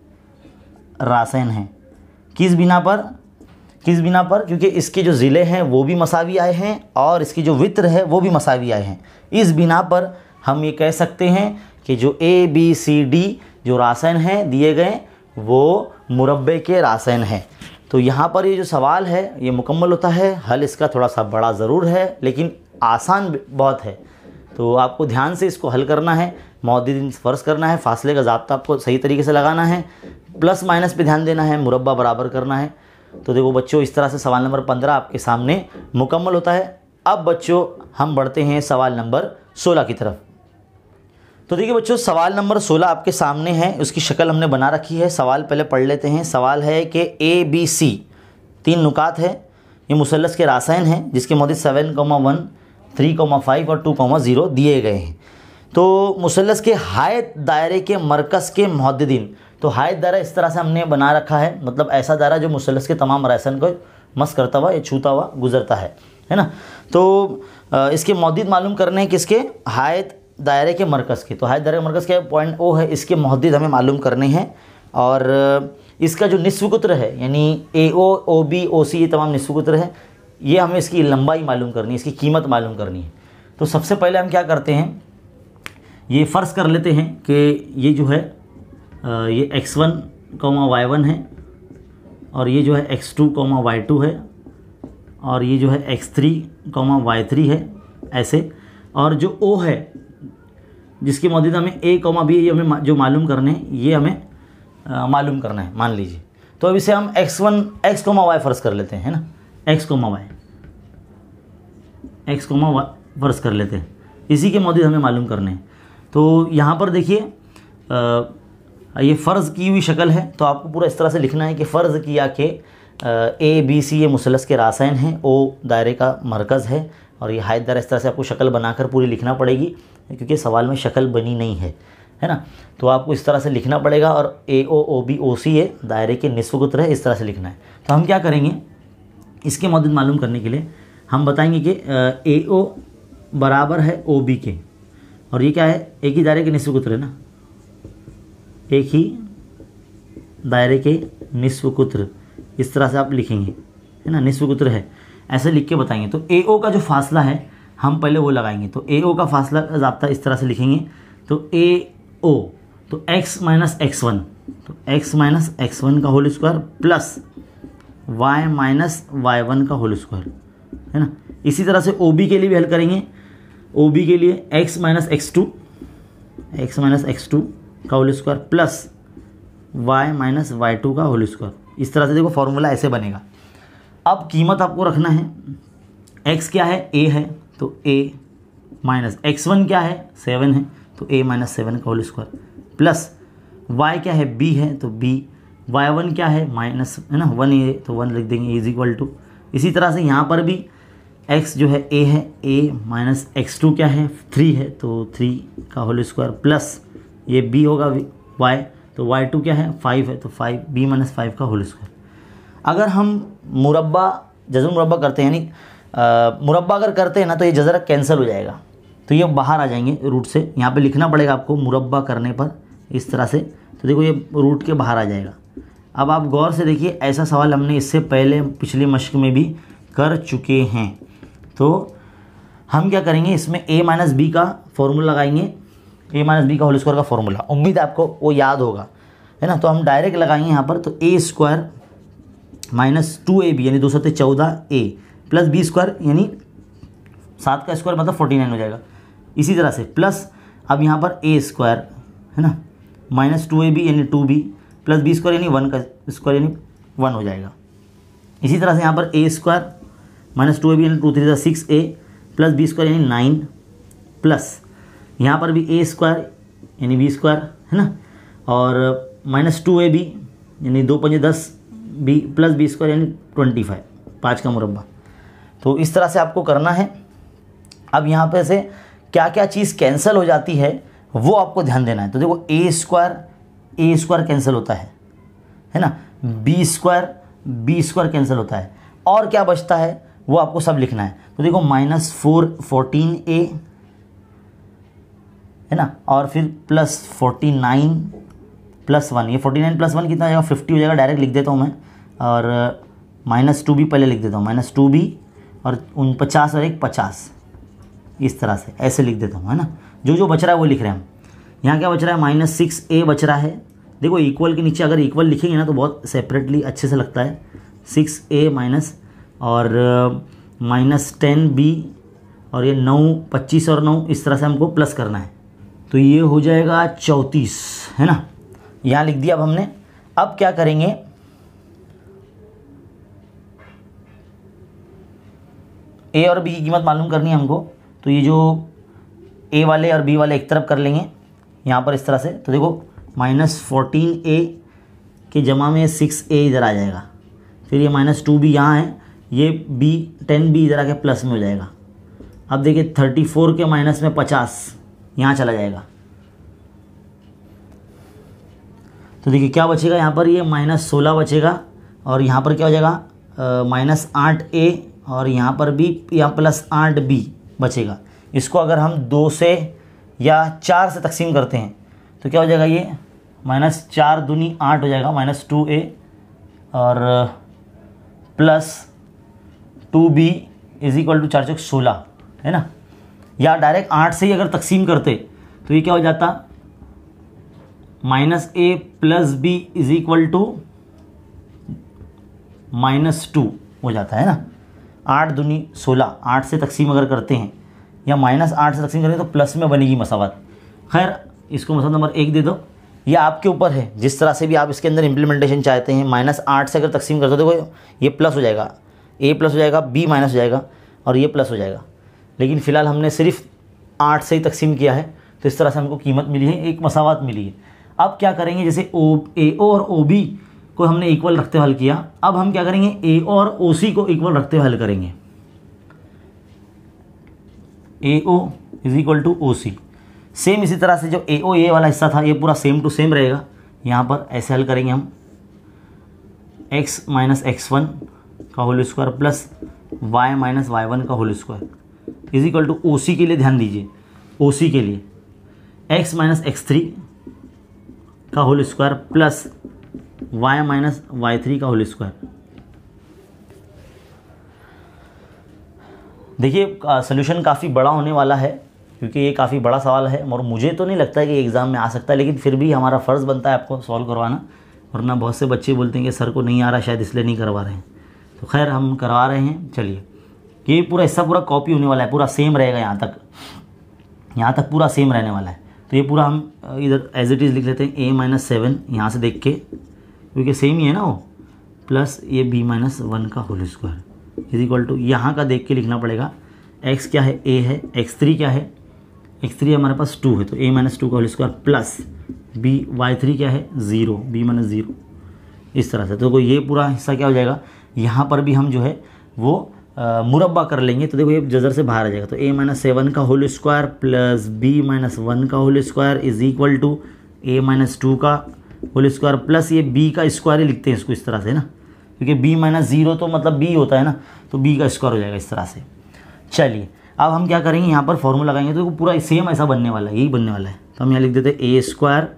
रासायन हैं। किस बिना पर, क्योंकि इसके जो ज़िले हैं वो भी मसावी आए हैं और इसकी जो वित्र है वो भी मसावी आए हैं। इस बिना पर हम ये कह सकते हैं कि जो A, B, C, D जो रासायन हैं दिए गए वो मुरब्बे के रासायन हैं। तो यहाँ पर ये जो सवाल है ये मुकम्मल होता है। हल इसका थोड़ा सा बड़ा ज़रूर है लेकिन आसान बहुत है। तो आपको ध्यान से इसको हल करना है, मौजूद फ़र्ज़ करना है, फासले का ज़ाब्ता आपको सही तरीके से लगाना है, प्लस माइनस पे ध्यान देना है, मुरब्बा बराबर करना है। तो देखो बच्चों, इस तरह से सवाल नंबर 15 आपके सामने मुकम्मल होता है। अब बच्चों हम बढ़ते हैं सवाल नंबर 16 की तरफ। तो देखिए बच्चों, सवाल नंबर 16 आपके सामने है, उसकी शक्ल हमने बना रखी है। सवाल पहले पढ़ लेते हैं। सवाल है कि ABC 3 नुकात है, ये मुसल्लस के रासायन हैं जिसके मौजूद 7,1, 3,5 और 2,0 दिए गए हैं। तो मुसल्लस के हायत दायरे के मरकज़ के मुहद्दिदीन, तो हायत दायरा इस तरह से हमने बना रखा है, मतलब ऐसा दायरा जो मुसल्लस के तमाम रासायन को मस करता हुआ या छूता हुआ गुजरता है ना। तो इसके मुहद्दिद मालूम करने हैं किसके, हायत दायरे के मरकज़ के। तो हायत दायरे के मरकज़ के पॉइंट O है, इसके मुहद्दिद हमें मालूम करने हैं। और इसका जो निस्फ़ कुत्र है यानी AO, OB, OC ये तमाम निस्फ़ कुत्र है, ये हमें इसकी लंबाई मालूम करनी है, इसकी कीमत मालूम करनी है। तो सबसे पहले हम क्या करते हैं, ये फ़र्ज़ कर लेते हैं कि ये जो है ये x1, y1 है और ये जो है x2, y2 है और ये जो है x3, y3 है ऐसे। और जो O है जिसकी मौजूद हमें A, B ये हमें जो मालूम करने हैं, ये हमें मालूम करना है मान लीजिए। तो अब इसे हम x, y फ़र्ज़ कर लेते हैं ना, x, y फ़र्ज़ कर लेते हैं, इसी के मौजूद हमें मालूम करने हैं। तो यहाँ पर देखिए ये फ़र्ज़ की हुई शक्ल है, तो आपको पूरा इस तरह से लिखना है कि फ़र्ज़ किया कि A, B, C ये मुसल्लस के रासायन हैं, O दायरे का मरकज़ है और ये हायत दायरा। इस तरह से आपको शक्ल बनाकर पूरी लिखना पड़ेगी क्योंकि सवाल में शक्ल बनी नहीं है ना। तो आपको इस तरह से लिखना पड़ेगा और AO, OB, OC ये दायरे के निस्फ़ कुत्र है, इस तरह से लिखना है। तो हम क्या करेंगे, इसके मौजूद मालूम करने के लिए हम बताएंगे कि AO बराबर है OB के, और ये क्या है, एक ही दायरे के निस्फ़ कुत्र है ना, एक ही दायरे के निस्फ़ कुत्र, इस तरह से आप लिखेंगे है ना, निस्फ़ कुत्र है ऐसे लिख के बताएंगे। तो AO का जो फासला है हम पहले वो लगाएंगे। तो AO का फासला ज़ाब्ता इस तरह से लिखेंगे। तो AO तो x माइनस x1, तो x माइनस x1 का whole square plus y minus y1 का होल स्क्वायर है ना। इसी तरह से OB के लिए भी हल करेंगे। OB के लिए x माइनस x2 का whole square plus y minus y2 का होल स्क्वायर। इस तरह से देखो फॉर्मूला ऐसे बनेगा। अब कीमत आपको रखना है, x क्या है, a है तो a माइनस x1 क्या है 7 है तो a माइनस 7 का होल स्क्वायर प्लस y क्या है b है तो b, y1 क्या है माइनस है ना 1 है तो 1 लिख देंगे इज इक्वल टू। इसी तरह से यहाँ पर भी x जो है a है, a माइनस x2 क्या है 3 है तो 3 का होल स्क्वायर प्लस ये b होगा y तो y2 क्या है 5 है तो 5 b माइनस 5 का होल स्क्वायर। अगर हम मुरब्बा जज़र मुरब्बा करते हैं यानी मुरब्बा अगर करते हैं ना तो ये जज़र कैंसिल हो जाएगा, तो ये बाहर आ जाएंगे रूट से। यहाँ पे लिखना पड़ेगा आपको मुरब्बा करने पर इस तरह से तो देखो ये रूट के बाहर आ जाएगा। अब आप गौर से देखिए, ऐसा सवाल हमने इससे पहले पिछली मश्क में भी कर चुके हैं। तो हम क्या करेंगे, इसमें a माइनस बी का फॉर्मूला लगाएंगे, a माइनस बी का होल स्क्वायर का फॉर्मूला, उम्मीद है आपको वो याद होगा, है ना। तो हम डायरेक्ट लगाएंगे यहाँ पर, तो a स्क्वायर माइनस 2ab यानी 2 सत्ते 14a प्लस बी स्क्वायर यानी 7 का स्क्वायर मतलब 49 हो जाएगा। इसी तरह से प्लस अब यहाँ पर a स्क्वायर, है ना, माइनस 2ab यानी 2b प्लस बी स्क्वायर यानी 1 का स्क्वायर यानी 1 हो जाएगा। इसी तरह से यहाँ पर a स्क्वायर माइनस 2ab यानी 2 3 6a प्लस बी स्क्वायर यानी 9 प्लस यहाँ पर भी a स्क्वायर यानी b स्क्वायर, है ना, और माइनस 2ab यानी 2 5 10 b प्लस बी स्क्वायर यानी 25, 5 का मुरब्बा। तो इस तरह से आपको करना है। अब यहाँ पे से क्या क्या चीज़ कैंसिल हो जाती है वो आपको ध्यान देना है। तो देखो a स्क्वायर कैंसिल होता है ना, b स्क्वायर कैंसिल होता है, और क्या बचता है वो आपको सब लिखना है। तो देखो माइनस 14a, है ना, और फिर प्लस 49 प्लस 1, ये 49 प्लस 1 कितना हो जाएगा, 50 हो जाएगा। डायरेक्ट लिख देता हूँ मैं, और माइनस 2b पहले लिख देता हूँ, माइनस 2b और 49 और 1 50, इस तरह से ऐसे लिख देता हूँ, है ना। जो जो बच रहा है वो लिख रहे हैं हम। यहाँ क्या बच रहा है, माइनस 6a बच रहा है। देखो इक्वल के नीचे अगर इक्वल लिखेंगे ना तो बहुत सेपरेटली अच्छे से लगता है। 6a माइनस और माइनस 10b और ये 9 25 और 9, इस तरह से हमको प्लस करना है। तो ये हो जाएगा 34, है ना, यहाँ लिख दिया अब हमने। अब क्या करेंगे, a और b की कीमत मालूम करनी है हमको। तो ये जो a वाले और b वाले एक तरफ कर लेंगे यहाँ पर इस तरह से। तो देखो माइनस 14a के जमा में 6a इधर आ जाएगा, फिर ये माइनस 2b यहाँ है, ये b 10b इधर आके प्लस में हो जाएगा। अब देखिए 34 के माइनस में 50 यहाँ चला जाएगा। तो देखिए क्या बचेगा यहाँ पर, ये माइनस 16 बचेगा, और यहाँ पर क्या हो जाएगा माइनस 8a, और यहाँ पर भी यहाँ प्लस 8b बचेगा। इसको अगर हम 2 से या 4 से तकसीम करते हैं तो क्या हो जाएगा, ये माइनस 4 दूनी 8 हो जाएगा, माइनस 2a और plus 2b is equal to 4 चौक 16, है ना। या डायरेक्ट 8 से ही अगर तकसीम करते तो ये क्या हो जाता, minus a plus b is equal to minus 2 हो जाता है ना। 8 दूनी 16, 8 से तकसीम अगर करते हैं या माइनस 8 से तकसीम करें तो प्लस में बनेगी मसावत। खैर इसको मसला नंबर 1 दे दो, ये आपके ऊपर है, जिस तरह से भी आप इसके अंदर इम्प्लीमेंटेशन चाहते हैं। माइनस 8 से अगर तकसीम करते हो देखो ये प्लस हो जाएगा, a प्लस हो जाएगा, b माइनस हो जाएगा और ये प्लस हो जाएगा। लेकिन फ़िलहाल हमने सिर्फ 8 से ही तकसीम किया है, तो इस तरह से हमको कीमत मिली है, एक मसावत मिली है। अब क्या करेंगे, जैसे AO और OB को हमने इक्वल रखते हुए हल किया, अब हम क्या करेंगे, AO और OC को इक्वल रखते हुए हल करेंगे। AO is equal to OC, same इसी तरह से जो AO ये वाला हिस्सा था ये पूरा सेम टू सेम रहेगा। यहाँ पर ऐसे हल करेंगे हम, x माइनस x1 का whole square plus y minus y1 का whole square is equal to OC के लिए ध्यान दीजिए, OC के लिए x माइनस x3 का whole square plus y minus y3 का होल स्क्वायर। देखिए सोल्यूशन काफ़ी बड़ा होने वाला है, क्योंकि ये काफ़ी बड़ा सवाल है और मुझे तो नहीं लगता है कि एग्ज़ाम में आ सकता है, लेकिन फिर भी हमारा फ़र्ज़ बनता है आपको सॉल्व करवाना, वरना बहुत से बच्चे बोलते हैं कि सर को नहीं आ रहा शायद इसलिए नहीं करवा रहे हैं। तो खैर हम करवा रहे हैं। चलिए ये पूरा हिस्सा पूरा कॉपी होने वाला है, पूरा सेम रहेगा, यहाँ तक पूरा सेम रहने वाला है। तो ये पूरा हम इधर एज इट इज़ लिख लेते हैं, a माइनस 7 यहाँ से देख के, क्योंकि सेम ही है ना वो, प्लस ये b माइनस 1 का whole square is equal to, यहाँ का देख के लिखना पड़ेगा, x क्या है a है, x3 क्या है, x3 हमारे पास 2 है तो a माइनस 2 का whole square plus b y3 क्या है 0, b माइनस 0, इस तरह से। तो ये पूरा हिस्सा क्या हो जाएगा, यहाँ पर भी हम जो है वो मुरब्बा कर लेंगे। तो देखो ये जजर से बाहर आ जाएगा, तो a माइनस 7 का whole square plus b minus 1 का whole square is equal to a minus 2 का होल स्क्वायर प्लस ये b का स्क्वायर ही लिखते हैं इसको इस तरह से ना, क्योंकि b माइनस 0 तो मतलब b होता है ना, तो b का स्क्वायर हो जाएगा इस तरह से। चलिए अब हम क्या करेंगे, यहाँ पर फॉर्मूला लगाएंगे तो पूरा सेम ऐसा बनने वाला है, यही बनने वाला है। तो हम यहाँ लिख देते हैं a स्क्वायर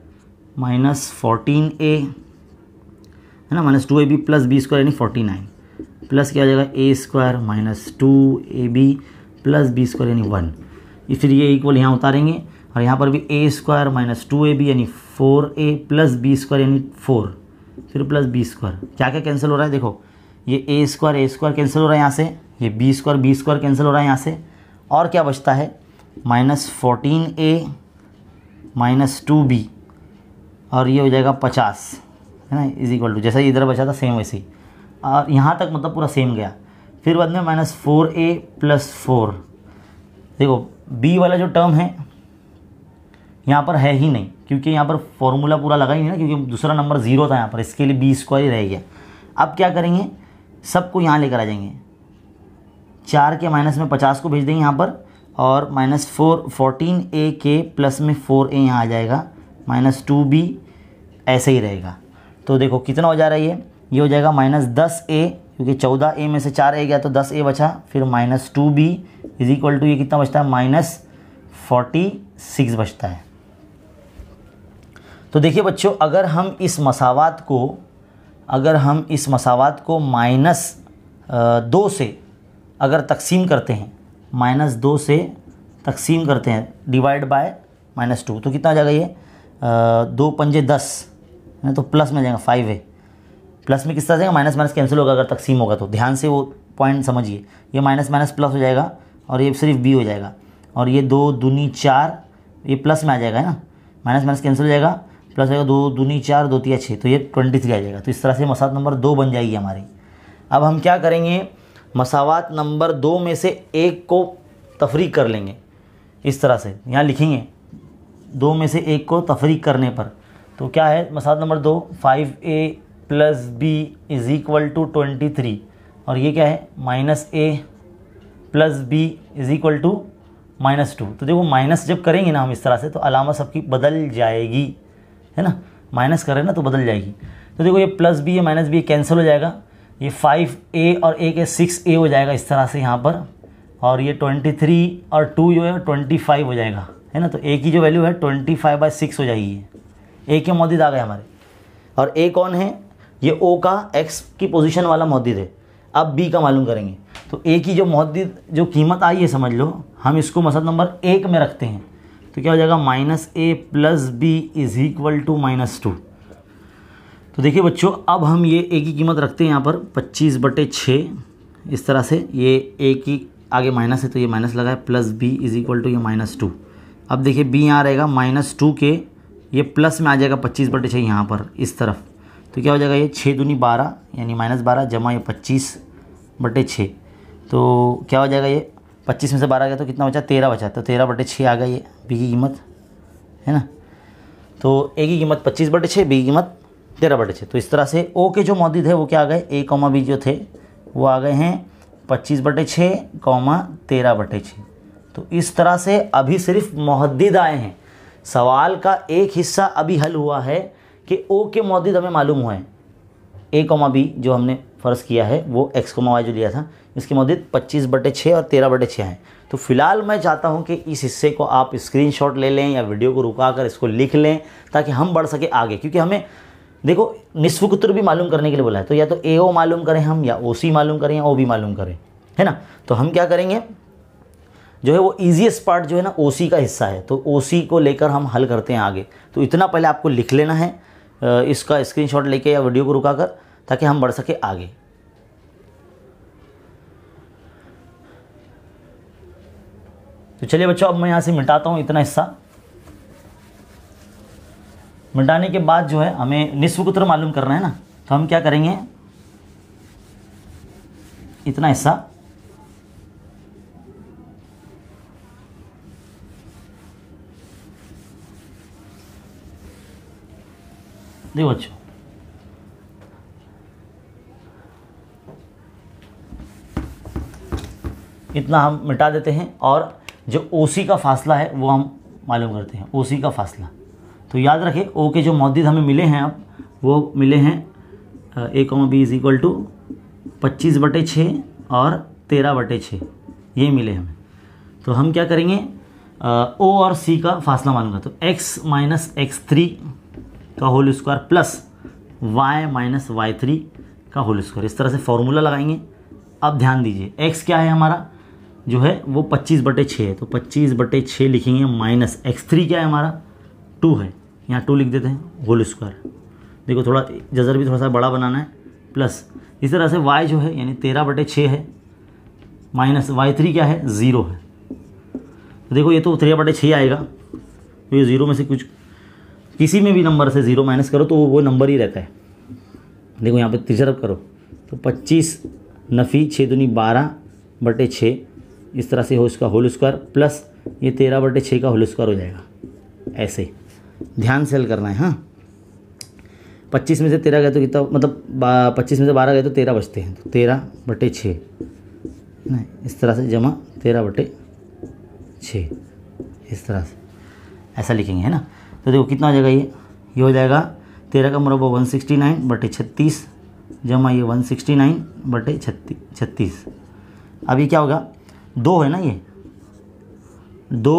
-14a है ना, -2ab प्लस बी स्क्वायर यानी 49 प्लस क्या हो जाएगा a square -2ab plus B square यानी 1। फिर ये इक्वल यहाँ उतारेंगे और यहाँ पर भी a स्क्वायर -2ab यानी 4a प्लस बी स्क्वायर यानी 4, फिर प्लस बी स्क्वायर। क्या क्या कैंसिल हो रहा है देखो, ये a स्क्वायर कैंसिल हो रहा है यहाँ से, ये b स्क्वायर कैंसिल हो रहा है यहाँ से, और क्या बचता है -14a -2b और ये हो जाएगा 50 है ना, इज इक्वल टू जैसा इधर बचा था सेम वैसे ही, और यहाँ तक मतलब पूरा सेम गया। फिर बाद में -4a + 4, देखो b वाला जो टर्म है यहाँ पर है ही नहीं, क्योंकि यहाँ पर फॉर्मूला पूरा लगा ही नहीं ना, क्योंकि दूसरा नंबर 0 था यहाँ पर, इसके लिए b स्क्वायर ही रह गया। अब क्या करेंगे, सबको यहाँ लेकर आ जाएंगे, 4 के माइनस में 50 को भेज देंगे यहाँ पर, और -14a के प्लस में 4a यहाँ आ जाएगा, -2b ऐसे ही रहेगा। तो देखो कितना हो जा रहा है ये हो जाएगा -10a, क्योंकि 14a में से 4a गया तो 10a बचा, फिर -2b इज इक्वल टू ये कितना बचता है -46 बचता है। तो देखिए बच्चों, अगर हम इस मसावात को -2 से अगर तकसीम करते हैं, -2 से तकसीम करते हैं डिवाइड बाय -2, तो कितना हो जाएगा ये 2 पंजे 10 है, तो प्लस में जाएगा 5 है, प्लस में किस तरह से माइनस माइनस कैंसिल होगा अगर तकसीम होगा तो, ध्यान से वो पॉइंट समझिए। ये माइनस माइनस प्लस हो जाएगा और ये सिर्फ b हो जाएगा, और ये 2 दूनी 4 ये प्लस में आ जाएगा है ना, माइनस माइनस कैंसिल हो जाएगा, प्लस आएगा 2 दूनी 4 2 3 6, तो ये 23 आ जाएगा। तो इस तरह से मसावत नंबर 2 बन जाएगी हमारी। अब हम क्या करेंगे, मसावत नंबर 2 में से एक को तफरीक कर लेंगे, इस तरह से यहाँ लिखेंगे 2 में से एक को तफरीक करने पर, तो क्या है मसावत number 2 5a + b is equal to 23, और ये क्या है -a + b is equal to -2। तो देखो माइनस जब करेंगे ना हम इस तरह से, तो अलामा सबकी बदल जाएगी है ना, माइनस करें ना तो बदल जाएगी। तो देखो ये +b है -b कैंसिल हो जाएगा, ये 5a और a के 6a हो जाएगा इस तरह से यहाँ पर, और ये 23 और 2 जो है 25 हो जाएगा है ना। तो a की जो वैल्यू है 25/6 हो जाएगी, a के मौजूद आ गए हमारे। और a कौन है, ये o का x की पोजीशन वाला मौजूद है। अब b का मालूम करेंगे, तो a की जो मौजूद जो कीमत आई है समझ लो, हम इसको मसला नंबर 1 में रखते हैं, तो क्या हो जाएगा -a + b is equal to -2। तो देखिए बच्चों, अब हम ये a की कीमत रखते हैं यहाँ पर 25/6 इस तरह से, ये a की आगे माइनस है तो ये माइनस लगा है, +b इज इक्वल टू ये -2। अब देखिए b यहाँ रहेगा -2 के, ये प्लस में आ जाएगा 25/6 यहाँ पर इस तरफ, तो क्या हो जाएगा ये 6 दूनी 12 यानी -12 जमा ये 25/6, तो क्या हो जाएगा ये 25 में से 12 गया तो कितना बचा 13 बचा, तो 13/6 आ गया ये b की कीमत है ना। तो a की कीमत 25/6, b की कीमत 13/6। तो इस तरह से o के जो मौजूद है वो क्या आ गए, a, b जो थे वो आ गए हैं 25/6, 13/6। तो इस तरह से अभी सिर्फ मुहद्दिद आए हैं, सवाल का एक हिस्सा अभी हल हुआ है कि o के मौजूद हमें मालूम हुआ है, a, b जो हमने फ़र्ज़ किया है वो x, y जो लिया था, इसके मौजूद 25/6 और 13/6 हैं। तो फिलहाल मैं चाहता हूं कि इस हिस्से को आप स्क्रीनशॉट ले लें या वीडियो को रुका कर इसको लिख लें, ताकि हम बढ़ सके आगे, क्योंकि हमें देखो निस्फ़ कुतर भी मालूम करने के लिए बोला है, तो या तो AO मालूम करें हम, या OC मालूम करें, या OB मालूम करें है ना। तो हम क्या करेंगे, जो है वो ईजीएस्ट पार्ट जो है ना OC का हिस्सा है, तो OC को लेकर हम हल करते हैं आगे। तो इतना पहले आपको लिख लेना है, इसका स्क्रीनशॉट लेके या वीडियो को रुका कर, ताकि हम बढ़ सके आगे। तो चलिए बच्चों, अब मैं यहाँ से मिटाता हूँ इतना हिस्सा। मिटाने के बाद जो है हमें निस्फ़ कुतर मालूम करना है ना, तो हम क्या करेंगे, इतना हिस्सा देखो बच्चों, इतना हम मिटा देते हैं, और जो OC का फासला है वो हम मालूम करते हैं, OC का फासला। तो याद रखें O के जो मौजूद हमें मिले हैं अब, वो मिले हैं a, b is equal to 25/6 और 13/6, ये मिले हमें। तो हम क्या करेंगे, O और C का फासला मालूम करते, तो x - x3 का whole square plus y minus y3 का होल स्क्वायर। इस तरह से फॉर्मूला लगाएंगे। अब ध्यान दीजिए x क्या है हमारा जो है वो 25/6 है, तो 25/6 लिखेंगे माइनस x3 क्या है हमारा 2 है, यहाँ 2 लिख देते हैं होल स्क्वायर। देखो थोड़ा जजर भी थोड़ा सा बड़ा बनाना है, प्लस इस तरह से y जो है यानी 13/6 है माइनस y3 क्या है 0 है। तो देखो ये तो 13/6 आएगा, तो ये 0 में से कुछ किसी में भी नंबर से 0 माइनस करो तो वो नंबर ही रहता है। देखो यहाँ पे तीसरी तरफ करो तो 25 नफ़ी 6 दूनी 12/6 इस तरह से हो इसका होल स्क्वायर प्लस ये 13/6 का होल स्क्वायर हो जाएगा। ऐसे ध्यान से हल करना है। हाँ 25 में से 13 गए तो कितना, मतलब 25 में से 12 गए तो 13 बचते हैं, तो 13/6 नहीं इस तरह से जमा 13/6 इस तरह से ऐसा लिखेंगे, है ना। तो देखो कितना हो जाएगा, ये हो जाएगा 13 का मुरब्बा 169/36 जमा ये 169/36। अब ये क्या होगा 2 है ना, ये 2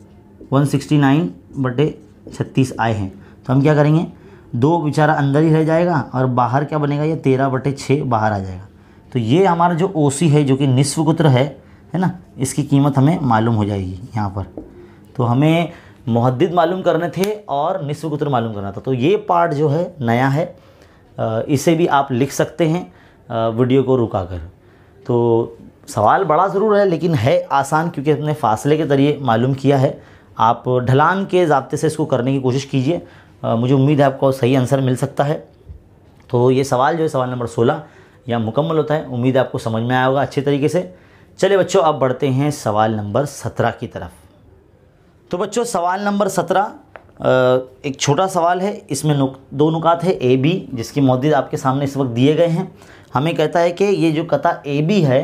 169/36 आए हैं, तो हम क्या करेंगे 2 बेचारा अंदर ही रह जाएगा और बाहर क्या बनेगा ये 13/6 बाहर आ जाएगा। तो ये हमारा जो OC है जो कि निस्फ कुत्र है ना, इसकी कीमत हमें मालूम हो जाएगी यहाँ पर। तो हमें मुहद्दिद मालूम करने थे और निस्फ कुत्र मालूम करना था, तो ये पार्ट जो है नया है, इसे भी आप लिख सकते हैं वीडियो को रुका कर। तो सवाल बड़ा ज़रूर है लेकिन है आसान, क्योंकि अपने फासले के ज़रिए मालूम किया है। आप ढलान के ज़ाब्ते से इसको करने की कोशिश कीजिए, मुझे उम्मीद है आपको सही आंसर मिल सकता है। तो ये सवाल जो है सवाल नंबर 16 यहाँ मुकम्मल होता है। उम्मीद है आपको समझ में आया होगा अच्छे तरीके से। चलिए बच्चों अब बढ़ते हैं सवाल नंबर 17 की तरफ। तो बच्चों सवाल नंबर 17 एक छोटा सवाल है, इसमें 2 नुकात है AB जिसकी मौजूद आपके सामने इस वक्त दिए गए हैं। हमें कहता है कि ये जो कता AB है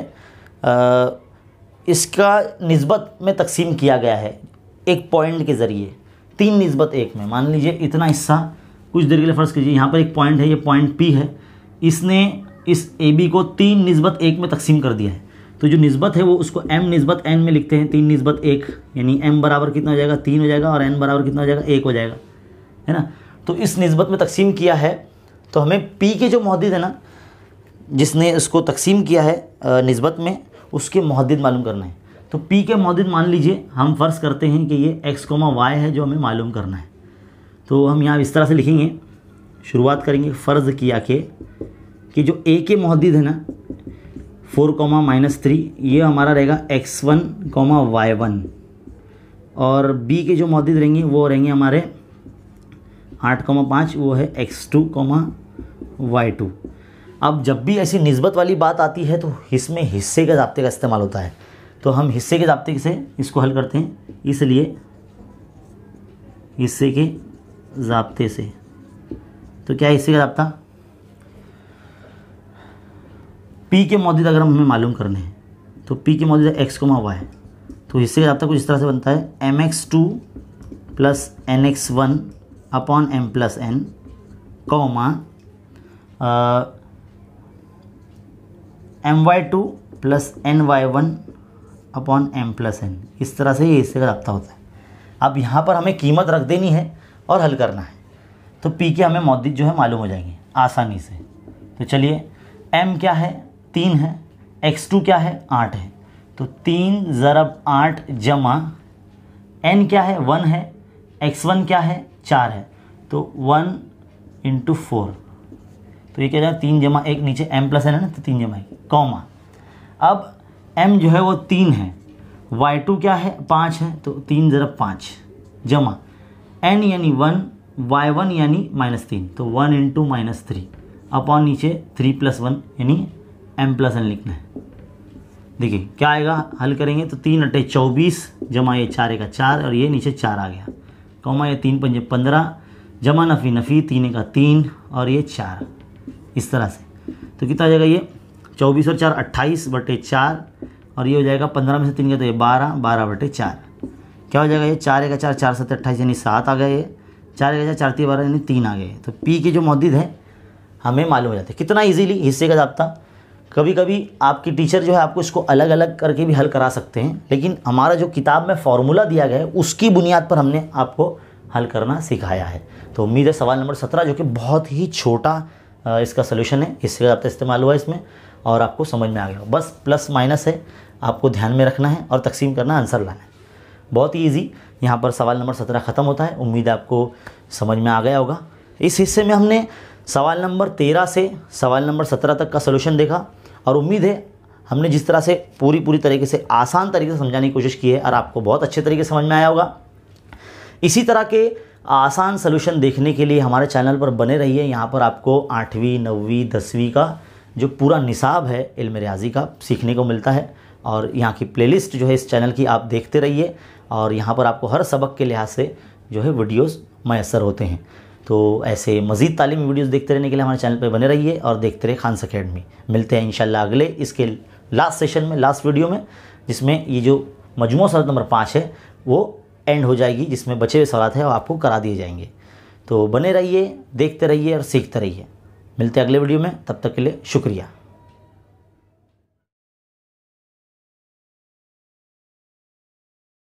इसका निस्बत में तकसीम किया गया है एक पॉइंट के ज़रिए 3:1 में। मान लीजिए इतना हिस्सा कुछ देर के लिए फ़र्ज़ कीजिए, यहाँ पर एक पॉइंट है, ये पॉइंट P है, इसने इस AB को 3:1 में तकसीम कर दिया है। तो जो निस्बत है वो उसको m/n में लिखते हैं, 3:1 यानी m बराबर कितना हो जाएगा 3 हो जाएगा और n बराबर कितना हो जाएगा 1 हो जाएगा, है ना। तो इस निस्बत में तकसीम किया है, तो हमें P के जो मुहद्दिद है ना जिसने इसको तकसीम किया है निस्बत में, उसके मुहद्दिद मालूम करना है। तो P के मुहद्दिद मान लीजिए हम फ़र्ज़ करते हैं कि ये x, y है जो हमें मालूम करना है। तो हम यहाँ इस तरह से लिखेंगे, शुरुआत करेंगे फ़र्ज़ किया कि जो A के मुहद्दिद है ना 4, ये हमारा रहेगा x1, y1 और B के जो मुहद्दिद रहेंगे वो रहेंगे हमारे 8, वो है x2, y2। अब जब भी ऐसी निस्बत वाली बात आती है तो इसमें हिस्से के ज़ाब्ते का इस्तेमाल होता है। तो हम हिस्से के ज़ाब्ते से इसको हल करते हैं, इसलिए हिस्से के ज़ाब्ते से। तो क्या है हिस्से का ज़ाब्ता, P के मुहद्दिद अगर हमें मालूम करने हैं तो P के मुहद्दिद है x, y, तो हिस्से का ज़ाब्ता कुछ इस तरह से बनता है mx2 + nx1 / m+n, my2 + ny1 / m+n। इस तरह से ये हिस्से का ज़ाब्ता होता है। अब यहाँ पर हमें कीमत रख देनी है और हल करना है, तो P के हमें मुहद्दिद जो है मालूम हो जाएंगे आसानी से। तो चलिए m क्या है 3 है, x2 क्या है 8 है, तो 3 × 8 जमा n क्या है 1 है, x1 क्या है 4 है, तो 1 × 4, तो ये क्या जाएगा 3 जमा 1, नीचे m+n है ना तो 3 जमा 1, कॉमा। अब m जो है वो 3 है, y2 क्या है 5 है, तो 3 × 5 जमा n यानी 1, y1 यानी -3, तो 1 × -3 अपॉन नीचे 3 + 1 यानी m+n लिखना है। देखिए क्या आएगा, हल करेंगे तो 3 × 8 = 24 जमा ये 4 × 4 और ये नीचे 4 आ गया, कॉमा ये 3 × 5 = 15 जमा नफ़ी 3 × 3 और ये 4, इस तरह से। तो कितना आ जाएगा ये 24 और 4 28/4 और ये हो जाएगा 15 में से 3 गया तो ये 12/4। क्या हो जाएगा ये 4 × 4 4 × 7 28 यानी 7 आ गया, ये 4 × 4 4 × 3 12 यानी 3 आ गए। तो P के जो मुहद्दिद है हमें मालूम हो जाते हैं। कितना इजीली हिस्से का ज़ाब्ता, कभी कभी आपकी टीचर जो है आपको इसको अलग अलग करके भी हल करा सकते हैं, लेकिन हमारा जो किताब में फार्मूला दिया गया है उसकी बुनियाद पर हमने आपको हल करना सिखाया है। तो उम्मीद है सवाल नंबर 17 जो कि बहुत ही छोटा इसका सोल्यूशन है, इससे ज़्यादा इस्तेमाल हुआ है इसमें और आपको समझ में आ गया। बस प्लस माइनस है, आपको ध्यान में रखना है और तकसीम करना, आंसर लाना है। बहुत ही ईजी यहाँ पर सवाल नंबर 17 ख़त्म होता है। उम्मीद है आपको समझ में आ गया होगा। इस हिस्से में हमने सवाल नंबर 13 से सवाल नंबर 17 तक का सोल्यूशन देखा और उम्मीद है हमने जिस तरह से पूरी तरीके से आसान तरीके से समझाने की कोशिश की है और आपको बहुत अच्छे तरीके से समझ में आया होगा। इसी तरह के आसान सोल्यूशन देखने के लिए हमारे चैनल पर बने रहिए। यहाँ पर आपको 8वीं 9वीं 10वीं का जो पूरा निसाब है इल्म रियाजी का सीखने को मिलता है और यहाँ की प्लेलिस्ट जो है इस चैनल की आप देखते रहिए और यहाँ पर आपको हर सबक के लिहाज से जो है वीडियोस मैसर होते हैं। तो ऐसे मज़ीद तालीमी वीडियोस देखते रहने के लिए हमारे चैनल पर बने रहिए और देखते रहिए खान्स अकेडमी। मिलते हैं इंशाल्लाह अगले इसके लास्ट सेशन में, लास्ट वीडियो में, जिसमें ये जो मजमूआ सवाल नंबर 5 है वो एंड हो जाएगी, जिसमें बचे हुए सवाल है वो आपको करा दिए जाएंगे। तो बने रहिए, देखते रहिए और सीखते रहिए। मिलते हैं अगले वीडियो में, तब तक के लिए शुक्रिया।